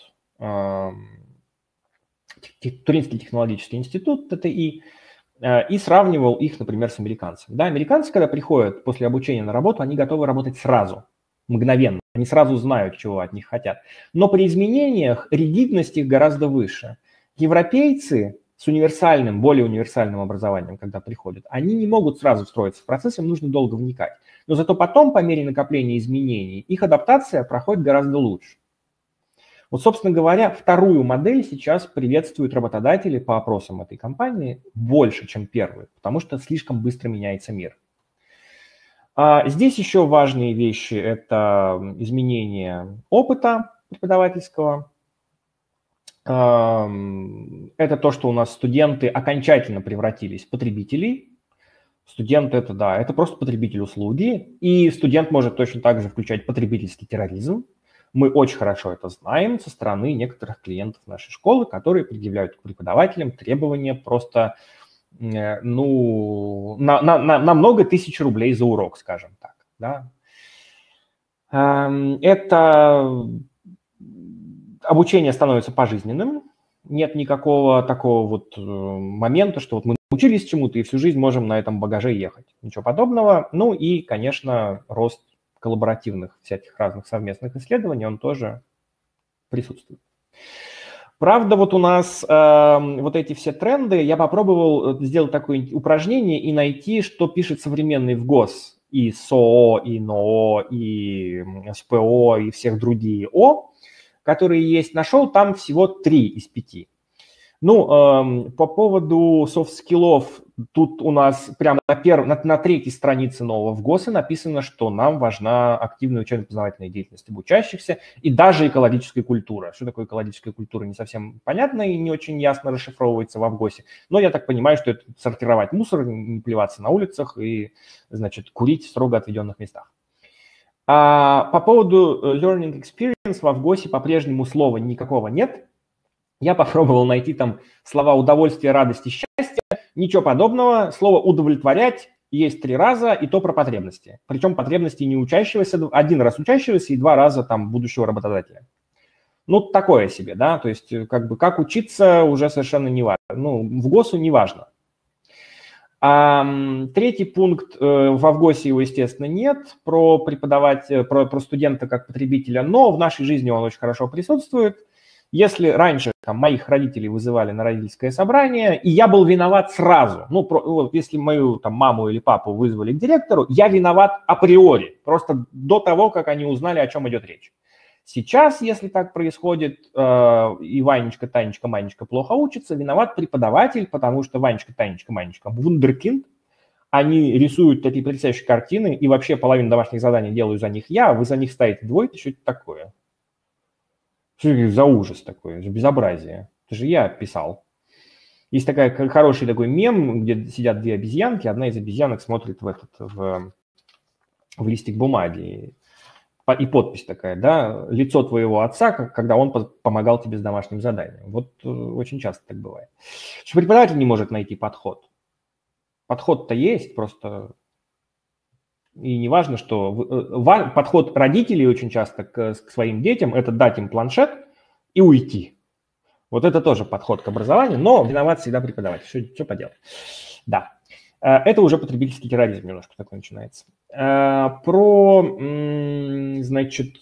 Туринский технологический институт, ТТИ, и сравнивал их, например, с американцами. Да, американцы, когда приходят после обучения на работу, они готовы работать сразу, мгновенно. Они сразу знают, чего от них хотят. Но при изменениях ригидность их гораздо выше. Европейцы с универсальным, более универсальным образованием, когда приходят, они не могут сразу встроиться в процесс, им нужно долго вникать. Но зато потом, по мере накопления изменений, их адаптация проходит гораздо лучше. Вот, собственно говоря, вторую модель сейчас приветствуют работодатели по опросам этой компании больше, чем первую, потому что слишком быстро меняется мир. Здесь еще важные вещи – это изменение опыта преподавательского. Это то, что у нас студенты окончательно превратились в потребителей. Студент – это, да, это просто потребитель услуги, и студент может точно так же включать потребительский терроризм. Мы очень хорошо это знаем со стороны некоторых клиентов нашей школы, которые предъявляют к преподавателям требования просто ну, на много тысяч рублей за урок, скажем так. Да. Это обучение становится пожизненным. Нет никакого такого вот момента, что вот мы научились чему-то и всю жизнь можем на этом багаже ехать. Ничего подобного. Ну и, конечно, рост коллаборативных всяких разных совместных исследований, он тоже присутствует. Правда, вот у нас вот эти все тренды, я попробовал сделать такое упражнение и найти, что пишет современный ВГОС, и СОО, и НОО, и СПО, и всех другие О, которые есть. Нашел там всего 3 из 5. Ну, по поводу софт-скиллов Тут у нас прямо на третьей странице нового ВГОСа написано, что нам важна активная учебно-познавательная деятельность обучающихся и даже экологическая культура. Что такое экологическая культура, не совсем понятно и не очень ясно расшифровывается во ВГОСе. Но я так понимаю, что это сортировать мусор, не плеваться на улицах и, значит, курить в строго отведенных местах. А по поводу learning experience во ВГОСе по-прежнему слова никакого нет. Я попробовал найти там слова удовольствие, радость и счастье. Ничего подобного. Слово удовлетворять есть 3 раза, и то про потребности. Причем потребности не учащегося, 1 раз учащегося и 2 раза там будущего работодателя. Ну, такое себе, да, то есть как бы как учиться уже совершенно не важно. Ну, в ГОСу не важно. Третий пункт, во ВГОСе его, естественно, нет, про студента как потребителя, но в нашей жизни он очень хорошо присутствует. Если раньше там, моих родителей вызывали на родительское собрание, и я был виноват сразу, вот, если мою там, маму или папу вызвали к директору, я виноват априори, просто до того, как они узнали, о чем идет речь. Сейчас, если так происходит, и Ванечка, Танечка, Манечка плохо учатся, виноват преподаватель, потому что Ванечка, Танечка, Манечка вундеркинд, они рисуют такие потрясающие картины, и вообще половину домашних заданий делаю за них я, вы за них ставите двойки, что это такое? Что это за ужас такой, это же безобразие. Это же я писал. Есть хороший такой мем, где сидят 2 обезьянки, одна из обезьянок смотрит в листик бумаги. И подпись такая, да, лицо твоего отца, когда он помогал тебе с домашним заданием. Вот очень часто так бывает. Что преподаватель не может найти подход. Подход-то есть, просто... И не важно, что подход родителей очень часто к своим детям – это дать им планшет и уйти. Вот это тоже подход к образованию, но виноват всегда преподаватель. Что поделать? Да. Это уже потребительский терроризм немножко такой начинается. Значит,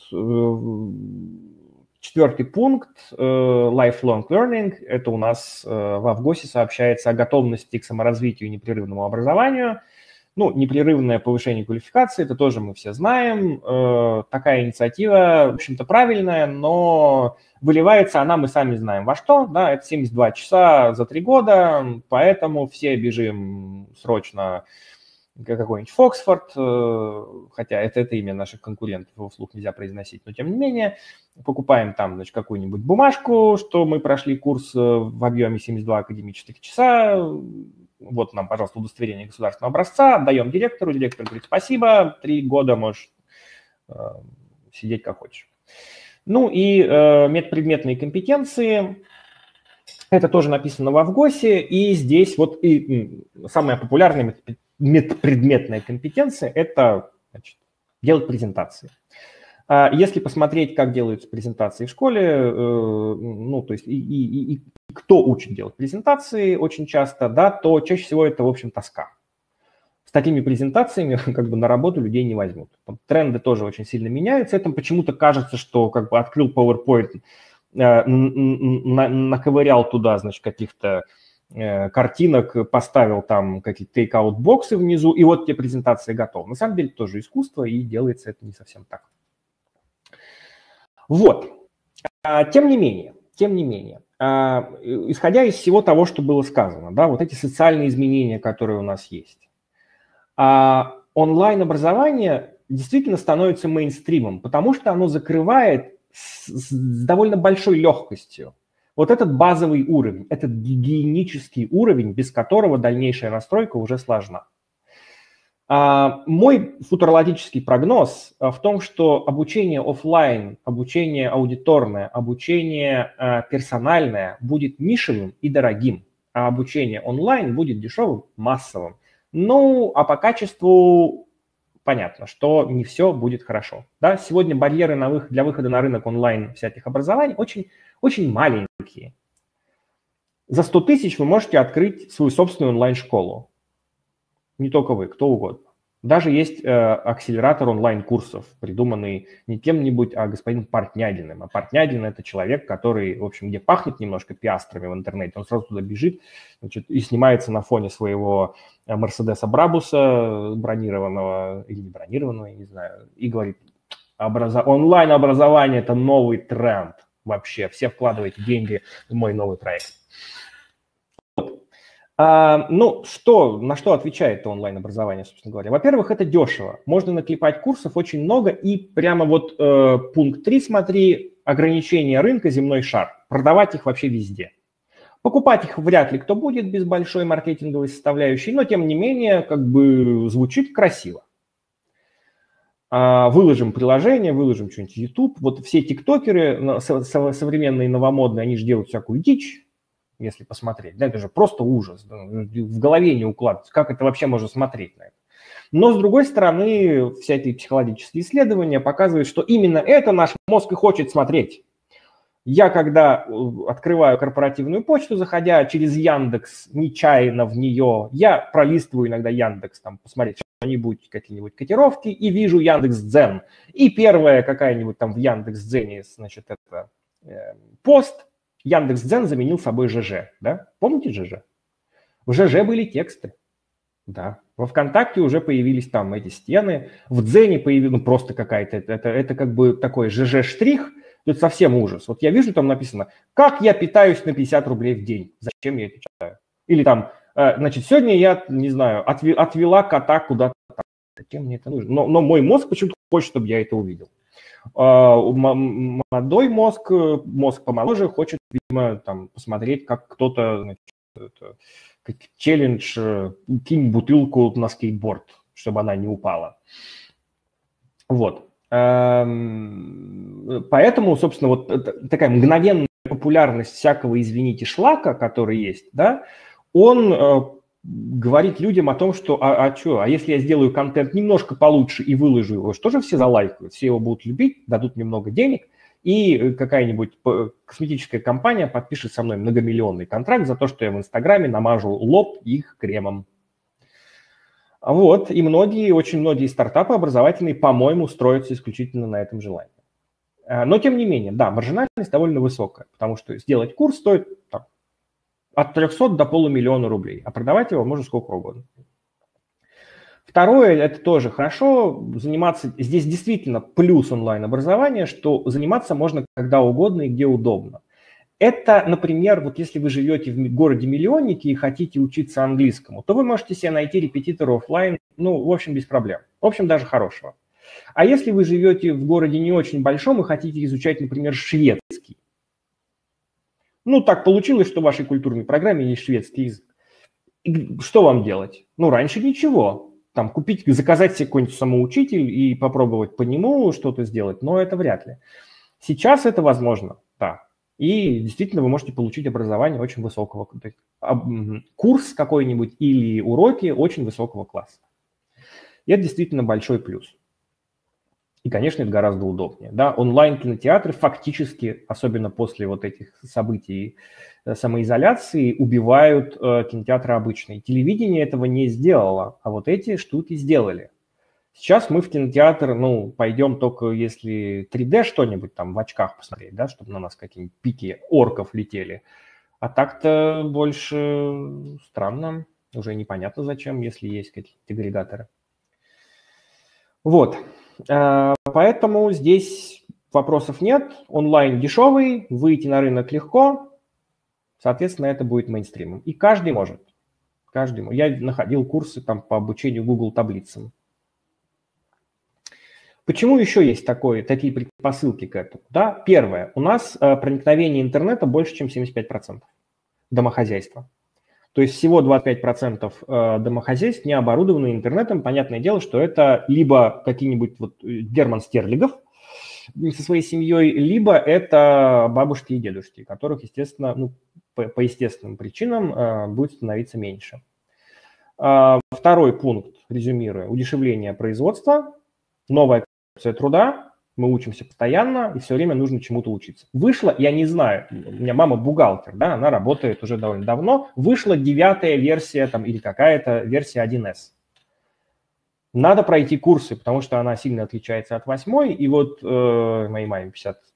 4-й пункт, lifelong learning, это у нас во ВГОСе сообщается о готовности к саморазвитию и непрерывному образованию. Ну, непрерывное повышение квалификации, это тоже мы все знаем. Такая инициатива, в общем-то, правильная, но выливается она, мы сами знаем во что. Да, это 72 часа за 3 года, поэтому все бежим срочно какой-нибудь Фоксфорд, хотя это имя наших конкурентов, его вслух нельзя произносить, но тем не менее, покупаем там, значит, какую-нибудь бумажку, что мы прошли курс в объеме 72 академических часа. Вот нам, пожалуйста, удостоверение государственного образца, отдаем директору, директор говорит спасибо, 3 года можешь сидеть как хочешь. Ну и медпредметные компетенции, это тоже написано во ВГОСе, и здесь вот и самая популярная медпредметная компетенция – это, значит, делать презентации. Если посмотреть, как делаются презентации в школе, ну, то есть и кто учит делать презентации очень часто, да, то чаще всего это, в общем, тоска. С такими презентациями как бы на работу людей не возьмут. Тренды тоже очень сильно меняются. Это почему-то кажется, что как бы открыл PowerPoint, наковырял туда, значит, каких-то картинок, поставил там какие-то take-out-боксы внизу, и вот тебе презентация готова. На самом деле тоже искусство, и делается это не совсем так. Вот. Тем не менее, исходя из всего того, что было сказано, да, вот эти социальные изменения, которые у нас есть, онлайн-образование действительно становится мейнстримом, потому что оно закрывает с довольно большой легкостью вот этот базовый уровень, этот гигиенический уровень, без которого дальнейшая настройка уже сложна. Мой футурологический прогноз в том, что обучение офлайн, обучение аудиторное, обучение персональное будет нишевым и дорогим, а обучение онлайн будет дешевым, массовым. Ну, а по качеству понятно, что не все будет хорошо. Да? Сегодня барьеры для выхода на рынок онлайн всяких образований очень, очень маленькие. За 100 тысяч вы можете открыть свою собственную онлайн-школу. Не только вы, кто угодно. Даже есть акселератор онлайн-курсов, придуманный не кем-нибудь, а господином Портнягиным. А Портнягин – это человек, который, в общем, где пахнет немножко пиастрами в интернете, он сразу туда бежит, значит, и снимается на фоне своего Мерседеса Брабуса, бронированного или не бронированного, я не знаю, и говорит, онлайн-образование – это новый тренд вообще, все вкладывайте деньги в мой новый проект. Ну, на что отвечает онлайн-образование, собственно говоря? Во-первых, это дешево. Можно наклепать курсов очень много, и прямо вот пункт 3, смотри, ограничение рынка, земной шар. Продавать их вообще везде. Покупать их вряд ли кто будет без большой маркетинговой составляющей, но тем не менее, как бы звучит красиво. Выложим приложение, выложим что-нибудь в YouTube. Вот все тиктокеры современные, новомодные, они же делают всякую дичь, если посмотреть. Да, это же просто ужас. В голове не укладывается. Как это вообще можно смотреть на это? Но, с другой стороны, все эти психологические исследования показывают, что именно это наш мозг и хочет смотреть. Я, когда открываю корпоративную почту, заходя через Яндекс нечаянно в нее, я пролистываю иногда Яндекс, там, посмотреть что-нибудь, какие-нибудь котировки, и вижу Яндекс.Дзен. И первая какая-нибудь там в Яндекс.Дзене, значит, это пост, Яндекс.Дзен заменил собой ЖЖ, да? Помните ЖЖ? В ЖЖ были тексты, да. Во ВКонтакте уже появились там эти стены, в Дзене появилась, ну, просто какая-то, это как бы такой ЖЖ-штрих, тут совсем ужас. Вот я вижу, там написано, как я питаюсь на 50 рублей в день, зачем я это читаю? Или там, значит, сегодня я, не знаю, отвела кота куда-то, зачем мне это нужно? Но мой мозг почему-то хочет, чтобы я это увидел. Молодой мозг помоложе хочет, видимо, там, посмотреть, как кто-то, значит, челлендж, кинь бутылку на скейтборд, чтобы она не упала. Вот. Поэтому, собственно, вот такая мгновенная популярность всякого, извините, шлака, который есть, да, он говорит людям о том, что, а если я сделаю контент немножко получше и выложу его, что же все залайкают, все его будут любить, дадут мне много денег, и какая-нибудь косметическая компания подпишет со мной многомиллионный контракт за то, что я в Инстаграме намажу лоб их кремом. Вот, и очень многие стартапы образовательные, по-моему, строятся исключительно на этом желании. Но, тем не менее, да, маржинальность довольно высокая, потому что сделать курс стоит там, от 300 до полумиллиона рублей, а продавать его можно сколько угодно. Второе, это тоже хорошо, заниматься, здесь действительно плюс онлайн-образования, что заниматься можно когда угодно и где удобно. Это, например, вот если вы живете в городе-миллионнике и хотите учиться английскому, то вы можете себе найти репетитора офлайн, ну, в общем, без проблем. В общем, даже хорошего. А если вы живете в городе не очень большом и хотите изучать, например, шведский, ну, так получилось, что в вашей культурной программе есть шведский язык. Что вам делать? Ну, раньше ничего. Там заказать себе какой-нибудь самоучитель и попробовать по нему что-то сделать, но это вряд ли. Сейчас это возможно, да. И действительно вы можете получить образование очень высокого, курс какой-нибудь или уроки очень высокого класса. И это действительно большой плюс. И, конечно, это гораздо удобнее. Да? Онлайн-кинотеатры фактически, особенно после вот этих событий самоизоляции, убивают кинотеатры обычные. Телевидение этого не сделало, а вот эти штуки сделали. Сейчас мы в кинотеатр, ну, пойдем только если 3D что-нибудь там в очках посмотреть, да, чтобы на нас какие-нибудь пики орков летели. А так-то больше странно, уже непонятно зачем, если есть какие-то деградаторы. Вот. Поэтому здесь вопросов нет. Онлайн дешевый, выйти на рынок легко. Соответственно, это будет мейнстримом. И каждый может. Каждый. Я находил курсы там по обучению Google таблицам. Почему еще есть такие предпосылки к этому? Да? Первое. У нас проникновение интернета больше, чем 75% домохозяйства. То есть всего 25% домохозяйств не оборудованы интернетом. Понятное дело, что это либо какие-нибудь Герман Стерлигов со своей семьей, либо это бабушки и дедушки, которых, естественно, ну, по естественным причинам будет становиться меньше. Второй пункт, резюмируя, удешевление производства, новая концепция труда. Мы учимся постоянно, и все время нужно чему-то учиться. Вышла, я не знаю, у меня мама бухгалтер, да, она работает уже довольно давно, вышла 9-я версия там, или какая-то версия 1С. Надо пройти курсы, потому что она сильно отличается от 8-й, и вот моей маме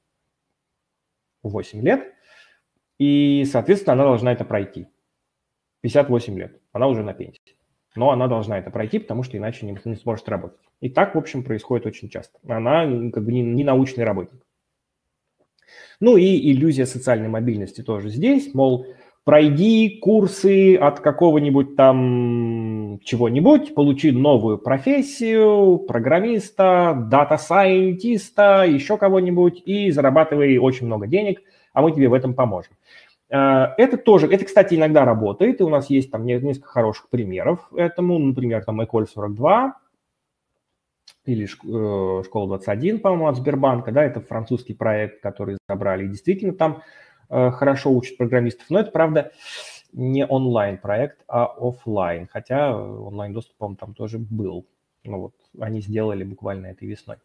58 лет, и, соответственно, она должна это пройти. 58 лет, она уже на пенсии. Но она должна это пройти, потому что иначе не сможет работать. И так, в общем, происходит очень часто. Она как бы не научный работник. Ну и иллюзия социальной мобильности тоже здесь. Мол, пройди курсы от какого-нибудь там чего-нибудь, получи новую профессию, программиста, дата-сайентиста, еще кого-нибудь, и зарабатывай очень много денег, а мы тебе в этом поможем. Это тоже, это, кстати, иногда работает, и у нас есть там несколько хороших примеров этому, например, там Эколь 42 или Школа 21, по-моему, от Сбербанка, да, это французский проект, который забрали, и действительно там хорошо учат программистов, но это, правда, не онлайн-проект, а офлайн, хотя онлайн-доступ, по-моему, там тоже был. Ну вот, они сделали буквально этой весной.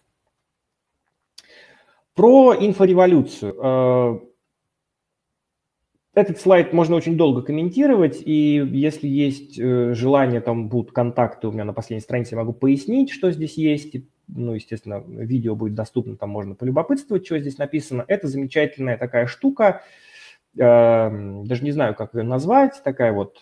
Про инфореволюцию. Этот слайд можно очень долго комментировать, и если есть желание, там будут контакты у меня на последней странице, я могу пояснить, что здесь есть. Ну, естественно, видео будет доступно, там можно полюбопытствовать, что здесь написано. Это замечательная такая штука, даже не знаю, как ее назвать, такая вот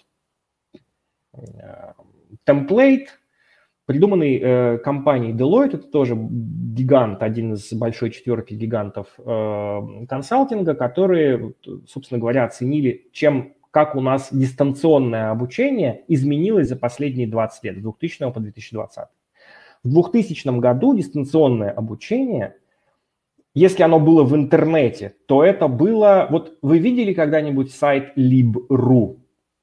темплейт, придуманный компанией Deloitte, это тоже гигант, один из большой четверки гигантов консалтинга, которые, собственно говоря, оценили, как у нас дистанционное обучение изменилось за последние 20 лет, с 2000 по 2020. В 2000 году дистанционное обучение, если оно было в интернете, то это было... Вот вы видели когда-нибудь сайт lib.ru?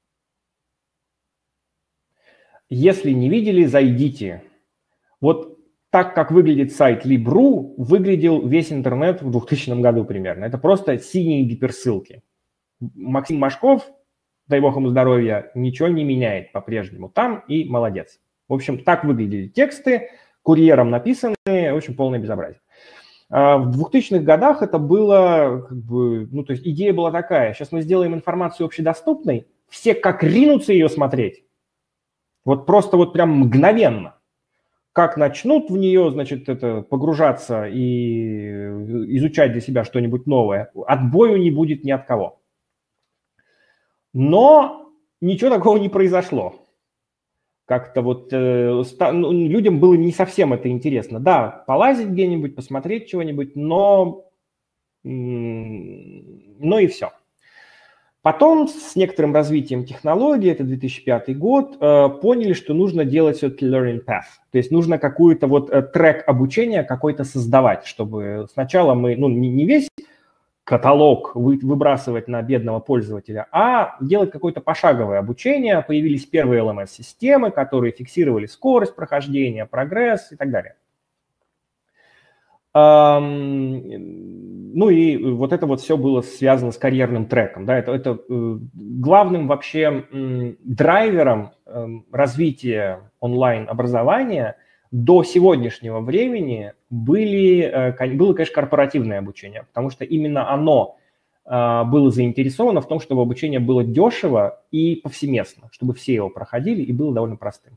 Если не видели, зайдите. Вот так, как выглядит сайт lib.ru, выглядел весь интернет в 2000 году примерно. Это просто синие гиперссылки. Максим Машков, дай бог ему здоровья, ничего не меняет по-прежнему там и молодец. В общем, так выглядели тексты, курьером написанные, очень полное безобразие. В 2000-х годах это было, то есть идея была такая, сейчас мы сделаем информацию общедоступной, все как ринутся ее смотреть. Вот просто вот прям мгновенно. Как начнут в нее, значит, это погружаться и изучать для себя что-нибудь новое, отбою не будет ни от кого. Но ничего такого не произошло. Как-то вот людям было не совсем это интересно. Да, полазить где-нибудь, посмотреть чего-нибудь, но и все. Потом с некоторым развитием технологий, это 2005 год, поняли, что нужно делать все-таки learning path. То есть нужно какую-то вот трек обучения какой-то создавать, чтобы сначала мы, не весь каталог выбрасывать на бедного пользователя, а делать какое-то пошаговое обучение. Появились первые LMS-системы, которые фиксировали скорость прохождения, прогресс и так далее. Ну и вот это вот все было связано с карьерным треком. Да? Это главным вообще драйвером развития онлайн-образования до сегодняшнего времени было, конечно, корпоративное обучение, потому что именно оно было заинтересовано в том, чтобы обучение было дешево и повсеместно, чтобы все его проходили и было довольно простым.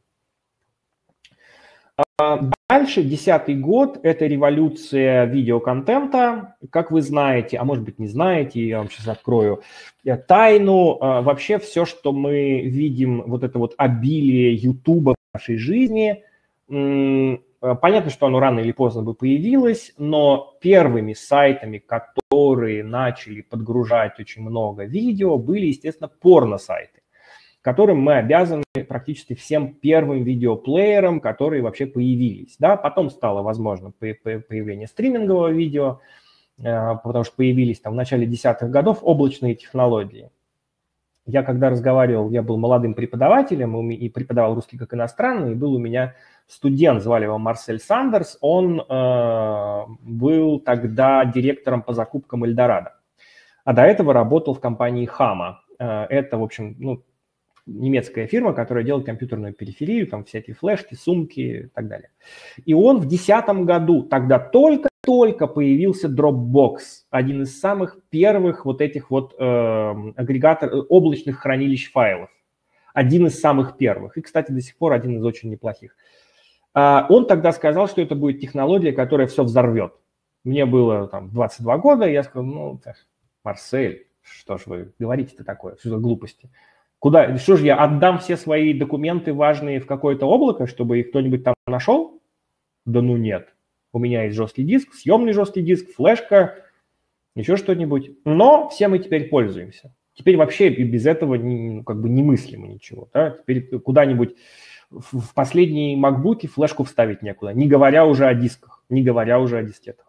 Дальше, 2010 год, это революция видеоконтента. Как вы знаете, а может быть не знаете, я вам сейчас открою тайну. Вообще все, что мы видим, вот это вот обилие YouTube в нашей жизни, понятно, что оно рано или поздно бы появилось, но первыми сайтами, которые начали подгружать очень много видео, были, естественно, порно-сайты, которым мы обязаны практически всем первым видеоплеерам, которые вообще появились. Да? Потом стало возможно появление стримингового видео, потому что появились там в начале 10-х годов облачные технологии. Я когда разговаривал, я был молодым преподавателем и преподавал русский как иностранный, и был у меня студент, звали его Марсель Сандерс, он был тогда директором по закупкам Эльдорадо, а до этого работал в компании Хама. Это, в общем, немецкая фирма, которая делает компьютерную периферию, там всякие флешки, сумки и так далее. И он в 2010 году, тогда только появился Dropbox, один из самых первых вот этих вот облачных хранилищ файлов. Один из самых первых. И, кстати, до сих пор один из очень неплохих. Он тогда сказал, что это будет технология, которая все взорвет. Мне было там 22 года, и я сказал, Марсель, что ж вы говорите-то такое, что за глупости? Что же я отдам все свои документы важные в какое-то облако, чтобы их кто-нибудь там нашел? Да ну нет. У меня есть жесткий диск, съемный жесткий диск, флешка, еще что-нибудь. Но все мы теперь пользуемся. Теперь вообще без этого как бы немыслимо ничего. Да? Теперь куда-нибудь в последние макбуки флешку вставить некуда, не говоря уже о дисках, не говоря уже о дискетах.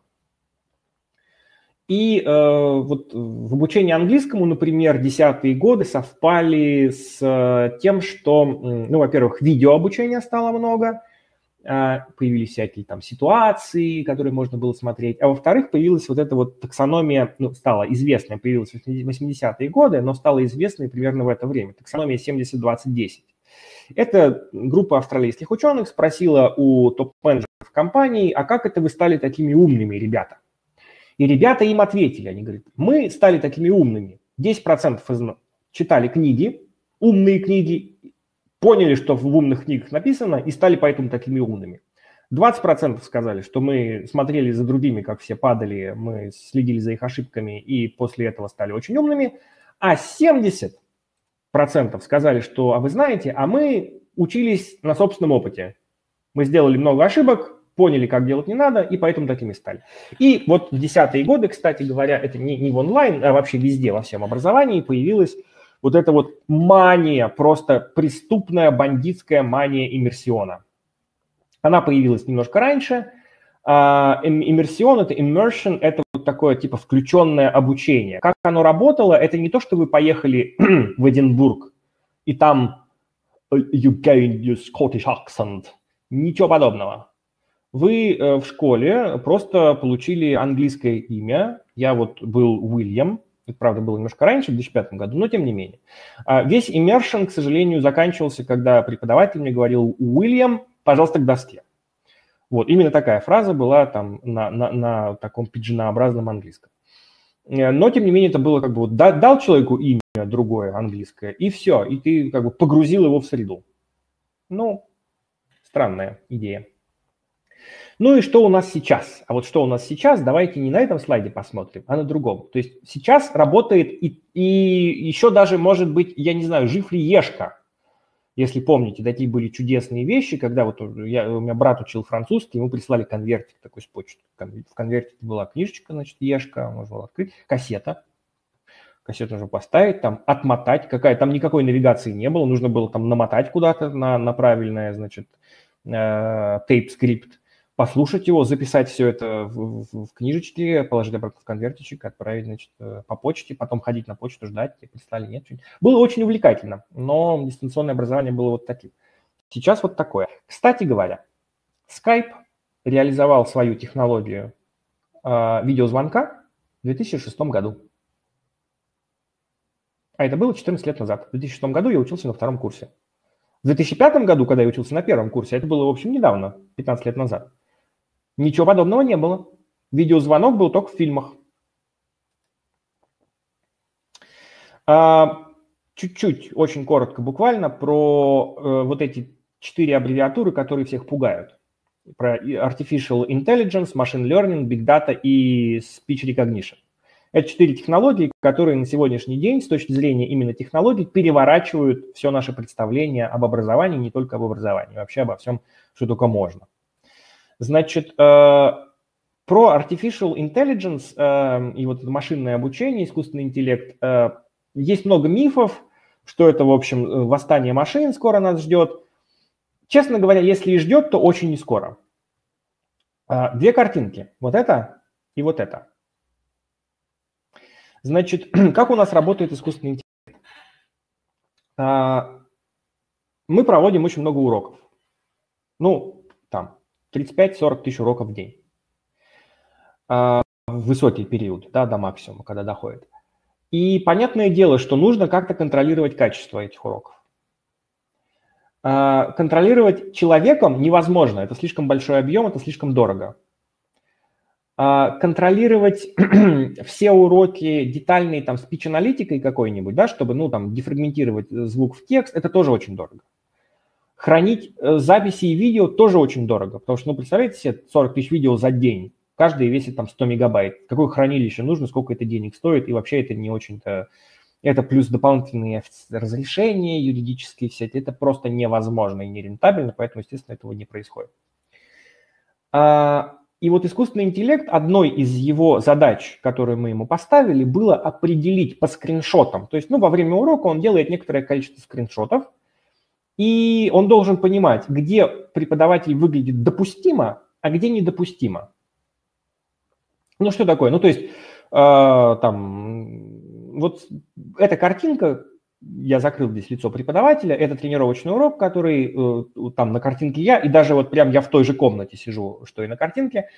И вот в обучении английскому, например, 10-е годы совпали с тем, что, ну, во-первых, видеообучения стало много, появились всякие там ситуации, которые можно было смотреть, а во-вторых, появилась вот эта вот таксономия, ну, стала известная, появилась в 80-е годы, но стала известной примерно в это время, таксономия 70-20-10. Это группа австралийских ученых спросила у топ-менеджеров компании, а как это вы стали такими умными, ребята? И ребята им ответили, они говорят, мы стали такими умными. 10% читали книги, умные книги, поняли, что в умных книгах написано, и стали поэтому такими умными. 20% сказали, что мы смотрели за другими, как все падали, мы следили за их ошибками, и после этого стали очень умными. А 70% сказали, что, а вы знаете, а мы учились на собственном опыте. Мы сделали много ошибок, поняли, как делать не надо, и поэтому такими стали. И вот в 10-е годы, кстати говоря, это не в онлайн, а вообще везде, во всем образовании появилась вот эта вот мания, просто преступная бандитская мания иммерсиона. Она появилась немножко раньше. Иммерсион, это immersion, это вот такое типа включенное обучение. Как оно работало, это не то, что вы поехали в Эдинбург, и там you gained your Scottish accent. Ничего подобного. Вы в школе просто получили английское имя. Я вот был Уильям. Это, правда, было немножко раньше, в 2005 году, но тем не менее. Весь immersion, к сожалению, заканчивался, когда преподаватель мне говорил: Уильям, пожалуйста, к доске. Вот, именно такая фраза была там на таком пиджинообразном английском. Но, тем не менее, это было как бы вот дал человеку имя другое английское, и все, и ты как бы погрузил его в среду. Ну, странная идея. Ну и что у нас сейчас? А вот что у нас сейчас, давайте не на этом слайде посмотрим, а на другом. То есть сейчас работает и еще даже, может быть, я не знаю, жив ли Ешка. Если помните, такие были чудесные вещи, когда вот у меня брат учил французский, ему прислали конвертик такой с почты. В конвертике была книжечка, значит, Ешка, можно было открыть, кассета. Кассету нужно поставить, там отмотать, там никакой навигации не было, нужно было там намотать куда-то на правильное, значит, тейп-скрипт, послушать его, записать все это в книжечке, положить обратно в конвертичек, отправить, значит, по почте, потом ходить на почту, ждать, тебе прислали, нет. Было очень увлекательно, но дистанционное образование было вот таким. Сейчас вот такое. Кстати говоря, Skype реализовал свою технологию видеозвонка в 2006 году. А это было 14 лет назад. В 2006 году я учился на втором курсе. В 2005 году, когда я учился на первом курсе, это было, в общем, недавно, 15 лет назад, ничего подобного не было. Видеозвонок был только в фильмах. Чуть-чуть, очень коротко, буквально про вот эти 4 аббревиатуры, которые всех пугают. Про Artificial Intelligence, Machine Learning, Big Data и Speech Recognition. Это 4 технологии, которые на сегодняшний день, с точки зрения именно технологий, переворачивают все наше представление об образовании, не только об образовании, вообще обо всем, что только можно. Значит, про Artificial Intelligence и вот машинное обучение, искусственный интеллект, есть много мифов, что это, в общем, восстание машин скоро нас ждет. Честно говоря, если и ждет, то очень не скоро. 2 картинки, вот это и вот это. Значит, как у нас работает искусственный интеллект? Мы проводим очень много уроков. Ну, там, 35-40 тысяч уроков в день. Высокий период, да, до максимума, когда доходит. И понятное дело, что нужно как-то контролировать качество этих уроков. Контролировать человеком невозможно. Это слишком большой объем, это слишком дорого. Контролировать все уроки детальной там спич-аналитикой какой-нибудь, да, чтобы, ну, там, дефрагментировать звук в текст, это тоже очень дорого. Хранить записи и видео тоже очень дорого, потому что, ну, представляете себе, 40 тысяч видео за день, каждый весит там 100 мегабайт. Какое хранилище нужно, сколько это денег стоит, и вообще это не очень-то... Это плюс дополнительные разрешения юридические все, это просто невозможно и нерентабельно, поэтому, естественно, этого не происходит. И вот искусственный интеллект, одной из его задач, которую мы ему поставили, было определить по скриншотам. То есть, во время урока он делает некоторое количество скриншотов, и он должен понимать, где преподаватель выглядит допустимо, а где недопустимо. Ну, что такое? Ну, то есть, вот эта картинка, я закрыл здесь лицо преподавателя, это тренировочный урок, который там на картинке я, и даже вот прям я в той же комнате сижу, что и на картинке.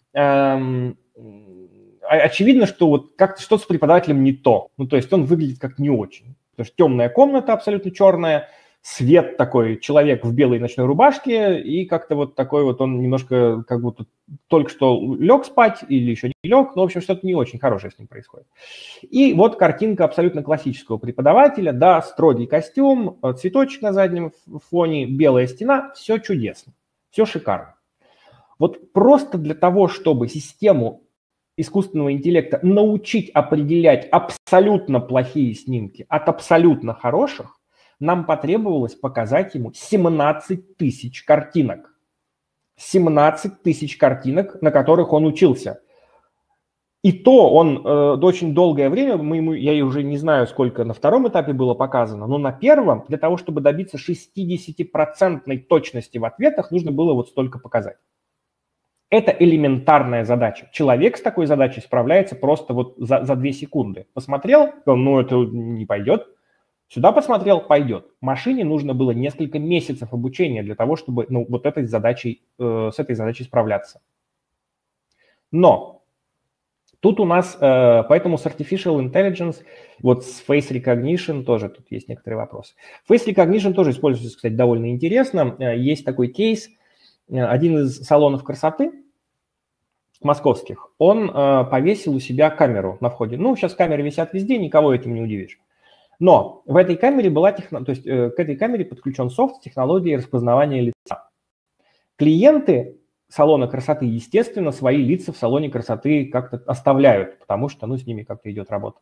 Очевидно, что вот как-то что-то с преподавателем не то. Ну, то есть он выглядит как не очень. Потому что темная комната абсолютно черная, свет такой, человек в белой ночной рубашке, и как-то вот такой вот он немножко как будто только что лег спать или еще не лег, но, в общем, что-то не очень хорошее с ним происходит. И вот картинка абсолютно классического преподавателя, да, строгий костюм, цветочек на заднем фоне, белая стена, все чудесно, все шикарно. Вот просто для того, чтобы систему искусственного интеллекта научить определять абсолютно плохие снимки от абсолютно хороших, нам потребовалось показать ему 17 тысяч картинок. 17 тысяч картинок, на которых он учился. И то он очень долгое время, я уже не знаю, сколько на втором этапе было показано, но на первом, для того, чтобы добиться 60% точности в ответах, нужно было вот столько показать. Это элементарная задача. Человек с такой задачей справляется просто вот за 2 секунды. Посмотрел, ну это не пойдет. Сюда посмотрел, пойдет. Машине нужно было несколько месяцев обучения для того, чтобы вот с этой задачей справляться. Но тут у нас, поэтому с Artificial Intelligence, вот с Face Recognition тоже тут есть некоторые вопросы. Face Recognition тоже используется, кстати, довольно интересно. Есть такой кейс, один из салонов красоты московских, он повесил у себя камеру на входе. Ну, сейчас камеры висят везде, никого этим не удивишь. Но в этой камере то есть к этой камере подключен софт с технологией распознавания лица. Клиенты салона красоты, естественно, свои лица в салоне красоты как-то оставляют, потому что, с ними как-то идет работа.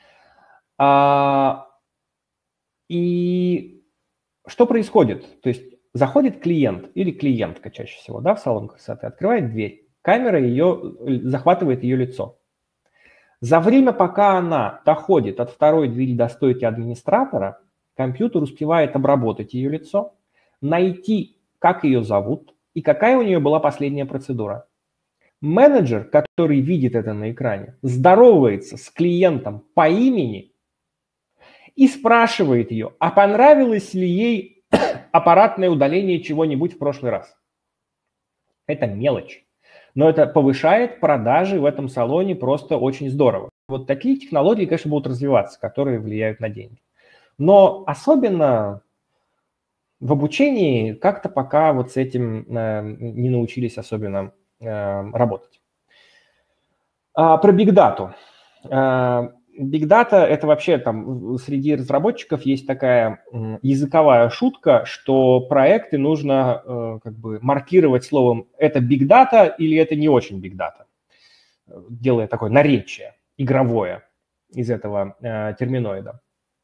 И что происходит? То есть заходит клиент или клиентка чаще всего, да, в салон красоты, открывает дверь, камера захватывает ее лицо. За время, пока она доходит от второй двери до стойки администратора, компьютер успевает обработать ее лицо, найти, как ее зовут и какая у нее была последняя процедура. Менеджер, который видит это на экране, здоровается с клиентом по имени и спрашивает ее, а понравилось ли ей аппаратное удаление чего-нибудь в прошлый раз. Это мелочь. Но это повышает продажи в этом салоне просто очень здорово. Вот такие технологии, конечно, будут развиваться, которые влияют на деньги. Но особенно в обучении как-то пока вот с этим не научились особенно работать. Про Big Data. Big Data – это вообще там среди разработчиков есть такая языковая шутка, что проекты нужно как бы маркировать словом «это Big Data» или «это не очень Big Data», делая такое наречие игровое из этого терминоида.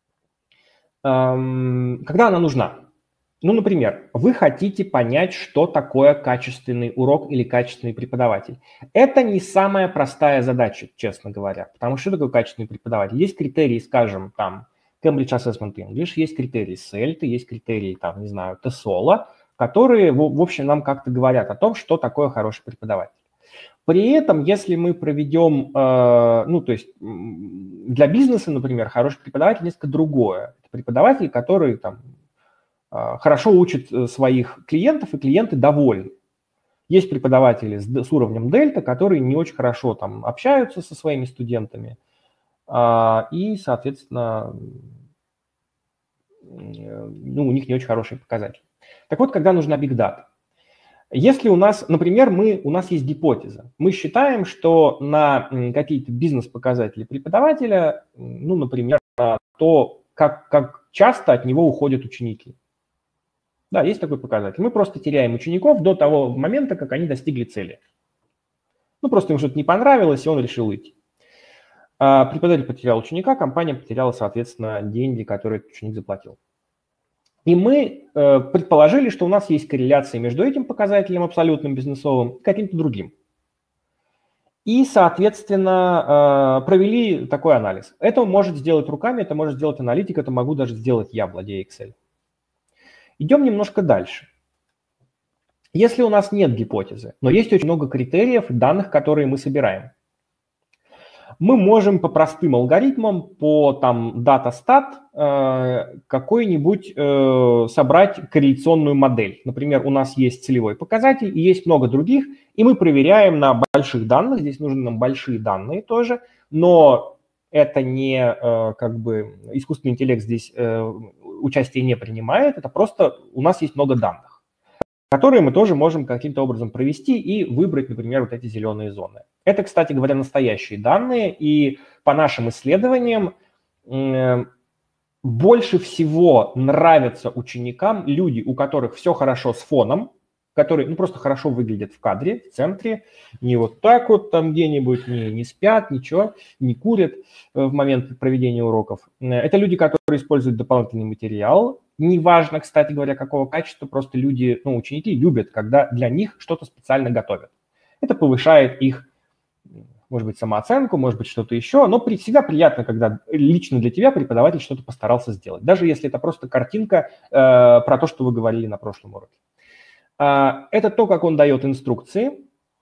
Когда она нужна? Ну, например, вы хотите понять, что такое качественный урок или качественный преподаватель. Это не самая простая задача, честно говоря, потому что такое качественный преподаватель? Есть критерии, скажем, там, Cambridge Assessment English, есть критерии CELT, есть критерии, там, не знаю, TESOL, которые, в общем, нам как-то говорят о том, что такое хороший преподаватель. При этом, если мы проведем, то есть для бизнеса, например, хороший преподаватель несколько другое. Это преподаватель, который там хорошо учит своих клиентов, и клиенты довольны. Есть преподаватели с уровнем дельта, которые не очень хорошо там общаются со своими студентами, и, соответственно, у них не очень хорошие показатели. Так вот, когда нужна Big Data? Если у нас, например, у нас есть гипотеза, мы считаем, что на какие-то бизнес-показатели преподавателя, например, на то, как часто от него уходят ученики. Да, есть такой показатель. Мы просто теряем учеников до того момента, как они достигли цели. Просто им что-то не понравилось, и он решил уйти. Преподаватель потерял ученика, компания потеряла, соответственно, деньги, которые этот ученик заплатил. И мы предположили, что у нас есть корреляция между этим показателем абсолютным бизнесовым и каким-то другим. И, соответственно, провели такой анализ. Это может сделать руками, это может сделать аналитик, это могу даже сделать я, владея Excel. Идем немножко дальше. Если у нас нет гипотезы, но есть очень много критериев, данных, которые мы собираем, мы можем по простым алгоритмам, по там DataStat какой-нибудь собрать корреляционную модель. Например, у нас есть целевой показатель и есть много других, и мы проверяем на больших данных. Здесь нужны нам большие данные тоже, но это не как бы искусственный интеллект здесь участие не принимает, это просто у нас есть много данных, которые мы тоже можем каким-то образом провести и выбрать, например, вот эти зеленые зоны. Это, кстати говоря, настоящие данные, и по нашим исследованиям больше всего нравятся ученикам люди, у которых все хорошо с фоном, которые просто хорошо выглядят в кадре, в центре, не вот так вот там где-нибудь, не спят, ничего, не курят в момент проведения уроков. Это люди, которые используют дополнительный материал. Неважно, кстати говоря, какого качества, просто люди, ученики любят, когда для них что-то специально готовят. Это повышает их, может быть, самооценку, может быть, что-то еще, но всегда приятно, когда лично для тебя преподаватель что-то постарался сделать, даже если это просто картинка про то, что вы говорили на прошлом уроке. Это то, как он дает инструкции.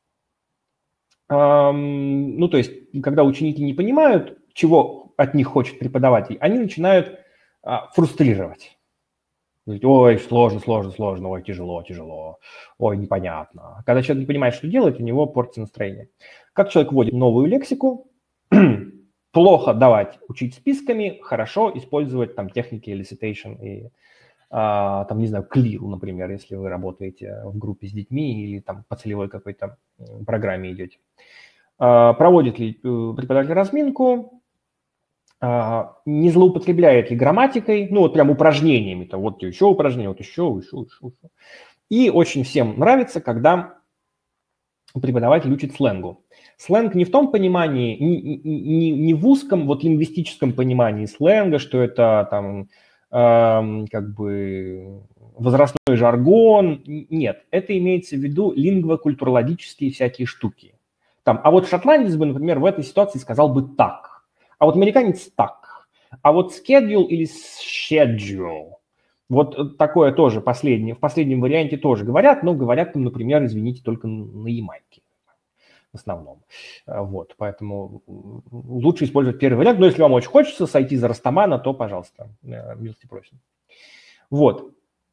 То есть, когда ученики не понимают, чего от них хочет преподаватель, они начинают фрустрировать. Ой, сложно, ой, тяжело, ой, непонятно. Когда человек не понимает, что делать, у него портится настроение. Как человек вводит новую лексику, плохо давать учить списками, хорошо использовать там техники elicitation и там, не знаю, Clear, например, если вы работаете в группе с детьми или там по целевой какой-то программе идете. Проводит ли преподаватель разминку, не злоупотребляет ли грамматикой, прям упражнениями, там, вот еще упражнение, вот еще. И очень всем нравится, когда преподаватель учит сленгу. Сленг не в том понимании, не в узком лингвистическом понимании сленга, что это там как бы возрастной жаргон. Нет, это имеется в виду лингвокультурологические всякие штуки. А вот шотландец бы, например, в этой ситуации сказал бы так, а вот американец так, а вот schedule или schedule. Вот такое тоже в последнем варианте тоже говорят, но говорят там, например, извините, только на Ямайке в основном. Вот, поэтому лучше использовать первый вариант, но если вам очень хочется сойти за Растамана, то, пожалуйста, милости просим. Вот.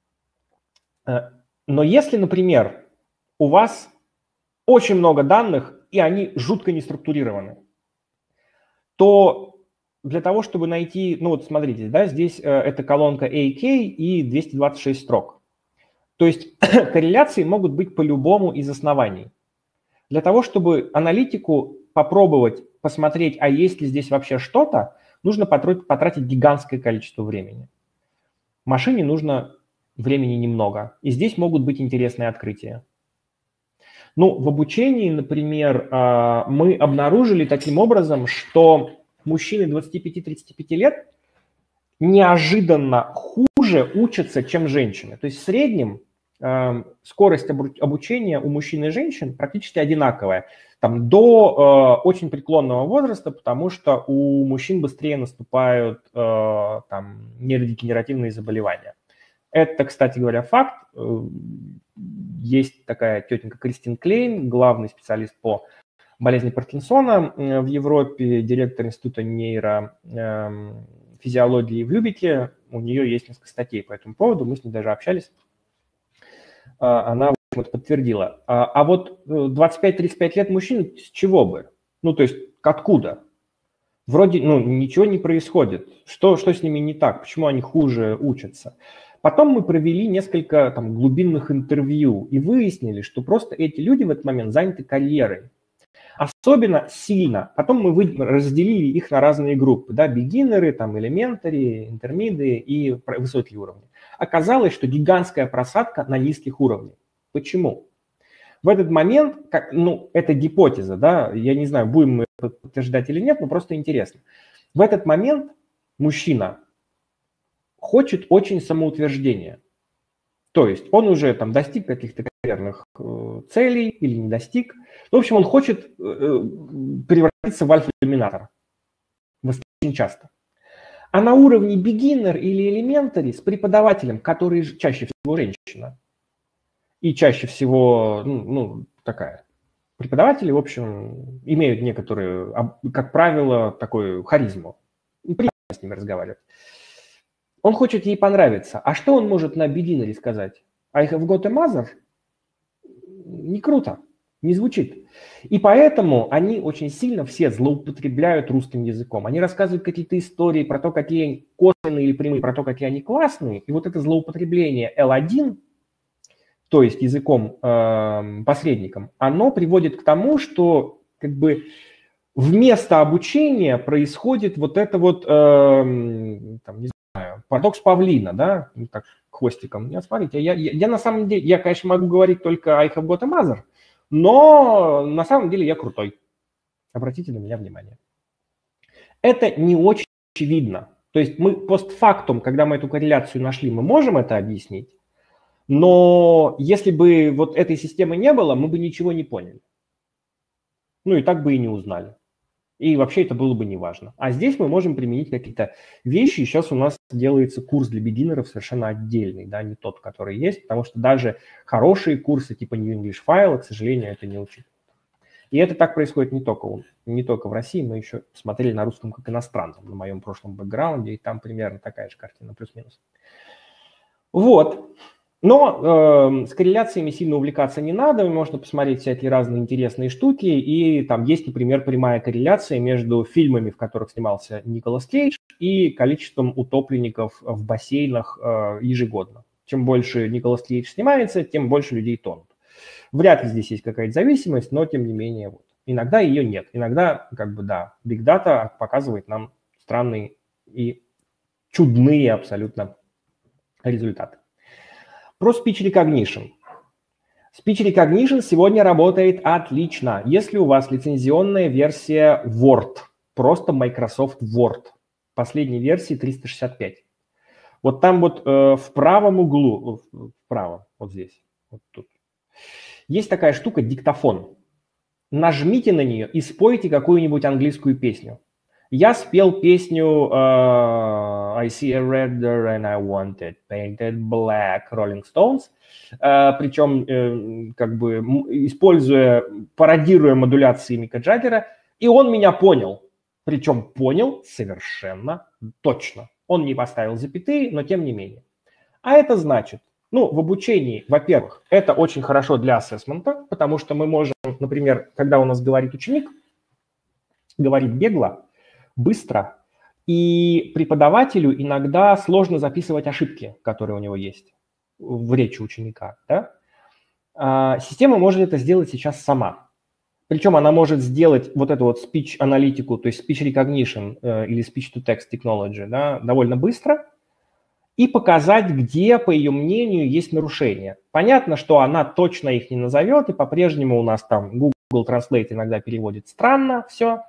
Но если, например, у вас очень много данных, и они жутко не структурированы, то для того, чтобы найти, смотрите, да, здесь это колонка AK и 226 строк. То есть корреляции могут быть по любому из оснований. Для того, чтобы аналитику попробовать посмотреть, а есть ли здесь вообще что-то, нужно потратить гигантское количество времени. Машине нужно времени немного, и здесь могут быть интересные открытия. В обучении, например, мы обнаружили таким образом, что мужчины 25-35 лет неожиданно хуже учатся, чем женщины. То есть в среднем скорость обучения у мужчин и женщин практически одинаковая, до очень преклонного возраста, потому что у мужчин быстрее наступают нейродегенеративные заболевания. Это, кстати говоря, факт. Есть такая тетенька Кристин Клейн, главный специалист по болезни Паркинсона в Европе, директор Института нейрофизиологии в Любеке. У нее есть несколько статей по этому поводу, мы с ней даже общались. Она это подтвердила. А вот 25-35 лет мужчин, с чего бы? То есть откуда? Вроде ничего не происходит. Что с ними не так? Почему они хуже учатся? Потом мы провели несколько глубинных интервью и выяснили, что просто эти люди в этот момент заняты карьерой. Особенно сильно. Потом мы разделили их на разные группы. Да, бигинеры, элементари, интермиды и высокие уровни. Оказалось, что гигантская просадка на низких уровнях. Почему? В этот момент, это гипотеза, да, я не знаю, будем мы это подтверждать или нет, но просто интересно. В этот момент мужчина хочет очень самоутверждения. То есть он уже достиг каких-то карьерных целей или не достиг, В общем, он хочет превратиться в альфа-иллюминатор. Очень часто. А на уровне beginner или elementary с преподавателем, который чаще всего женщина, и чаще всего, такая, преподаватели, в общем, имеют некоторые, как правило, такую харизму. Приятно с ними разговаривать. Он хочет ей понравиться. А что он может на beginner сказать? I have got a mother? Не круто. Не звучит. И поэтому они очень сильно все злоупотребляют русским языком. Они рассказывают какие-то истории про то, какие косвенные или прямые, про то, какие они классные. И вот это злоупотребление L1, то есть языком посредником, оно приводит к тому, что как бы вместо обучения происходит вот это вот, не знаю, парадокс павлина, да, так, хвостиком. Смотрите, я на самом деле, я, конечно, могу говорить только I have got a mother, но на самом деле я крутой. Обратите на меня внимание. Это не очень очевидно. То есть мы постфактум, когда мы эту корреляцию нашли, мы можем это объяснить, но если бы вот этой системы не было, мы бы ничего не поняли. Ну и так бы и не узнали. И вообще это было бы неважно. А здесь мы можем применить какие-то вещи. Сейчас у нас делается курс для бигинеров совершенно отдельный, да, не тот, который есть, потому что даже хорошие курсы типа New English File, к сожалению, это не учат. И это так происходит не только в России, мы еще смотрели на русском как иностранном, на моем прошлом бэкграунде, и там примерно такая же картина, плюс-минус. Вот. Но с корреляциями сильно увлекаться не надо, можно посмотреть всякие разные интересные штуки, и там есть, например, прямая корреляция между фильмами, в которых снимался Николас Кейдж, и количеством утопленников в бассейнах ежегодно. Чем больше Николас Кейдж снимается, тем больше людей тонут. Вряд ли здесь есть какая-то зависимость, но тем не менее, вот. Иногда ее нет. Иногда, как бы, да, Big Data показывает нам странные и чудные абсолютно результаты. Про Speech Recognition. Speech Recognition сегодня работает отлично, если у вас лицензионная версия Word, просто Microsoft Word, последней версии 365. Вот там вот в правом углу, вправо, вот здесь, вот тут, есть такая штука диктофон. Нажмите на нее и спойте какую-нибудь английскую песню. Я спел песню I see a redder and I want it painted black Rolling Stones, причем как бы пародируя модуляции Мика Джаггера, и он меня понял, причем понял совершенно точно. Он не поставил запятые, но тем не менее. А это значит, в обучении, во-первых, это очень хорошо для ассессмента, потому что мы можем, например, когда у нас говорит ученик, говорит бегло, быстро, и преподавателю иногда сложно записывать ошибки, которые у него есть в речи ученика. Да? Система может это сделать сейчас сама. Причем она может сделать вот эту вот speech-аналитику, то есть speech recognition или speech-to-text technology, да, довольно быстро и показать, где, по ее мнению, есть нарушения. Понятно, что она точно их не назовет, и по-прежнему у нас там Google Translate иногда переводит странно все.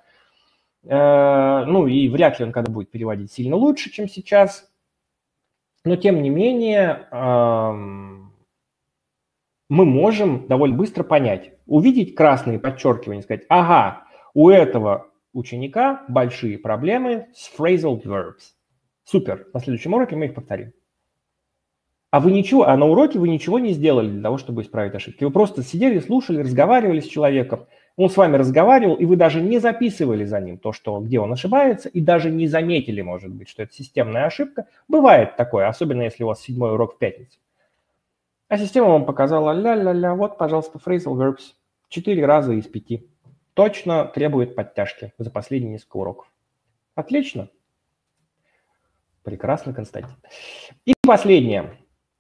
И вряд ли он когда будет переводить сильно лучше, чем сейчас. Но, тем не менее, мы можем довольно быстро понять, увидеть красные подчеркивания, сказать, ага, у этого ученика большие проблемы с phrasal verbs. Супер, на следующем уроке мы их повторим. А на уроке вы ничего не сделали для того, чтобы исправить ошибки. Вы просто сидели, слушали, разговаривали с человеком. Он с вами разговаривал, и вы даже не записывали за ним то, где он ошибается, и даже не заметили, может быть, что это системная ошибка. Бывает такое, особенно если у вас 7-й урок в пятницу. А система вам показала, ля-ля-ля, вот, пожалуйста, phrasal verbs. 4 раза из 5. Точно требует подтяжки за последние несколько уроков. Отлично. Прекрасно, Константин. И последнее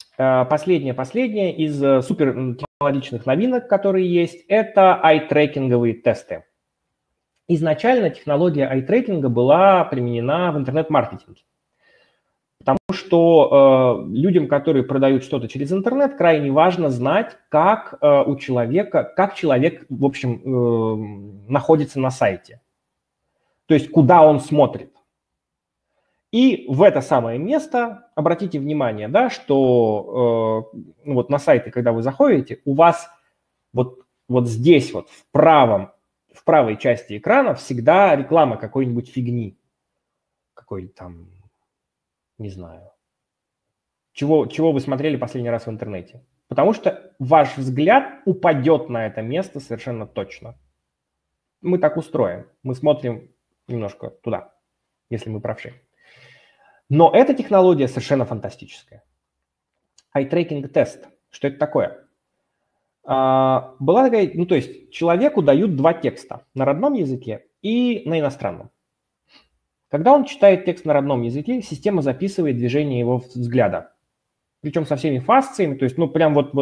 из супертехнологичных новинок, которые есть, это ай-трекинговые тесты. Изначально технология ай-трекинга была применена в интернет-маркетинге, потому что людям, которые продают что-то через интернет, крайне важно знать, как человек, в общем, находится на сайте, то есть куда он смотрит. И в это самое место обратите внимание, да, что вот на сайты, когда вы заходите, у вас вот вот здесь вот в правой части экрана всегда реклама какой-нибудь фигни. Какой-нибудь там, не знаю. Чего вы смотрели последний раз в интернете? Потому что ваш взгляд упадет на это место совершенно точно. Мы так устроим. Мы смотрим немножко туда, если мы правши. Но эта технология совершенно фантастическая. Eye tracking тест. Что это такое? Была такая, ну то есть человеку дают два текста на родном языке и на иностранном. Когда он читает текст на родном языке, система записывает движение его взгляда. Причем со всеми фасциями, то есть, ну, прям вот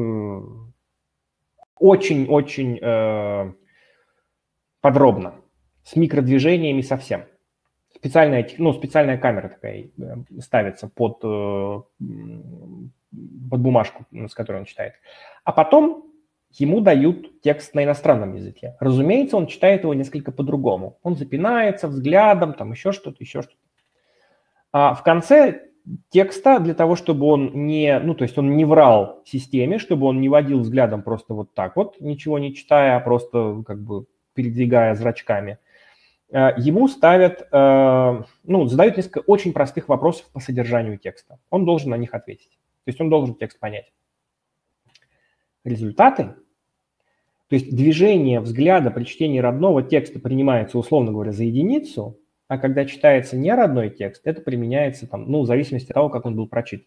очень-очень подробно, с микродвижениями совсем. Специальная камера такая ставится под бумажку, с которой он читает. А потом ему дают текст на иностранном языке. Разумеется, он читает его несколько по-другому. Он запинается взглядом, там еще что-то. А в конце текста, для того, чтобы он не врал системе, чтобы он не водил взглядом просто вот так вот, ничего не читая, а просто как бы передвигая зрачками, ему задают несколько очень простых вопросов по содержанию текста. Он должен на них ответить. То есть он должен текст понять. Результаты, то есть движение взгляда при чтении родного текста принимается, условно говоря, за единицу, а когда читается не родной текст, это применяется в зависимости от того, как он был прочитан.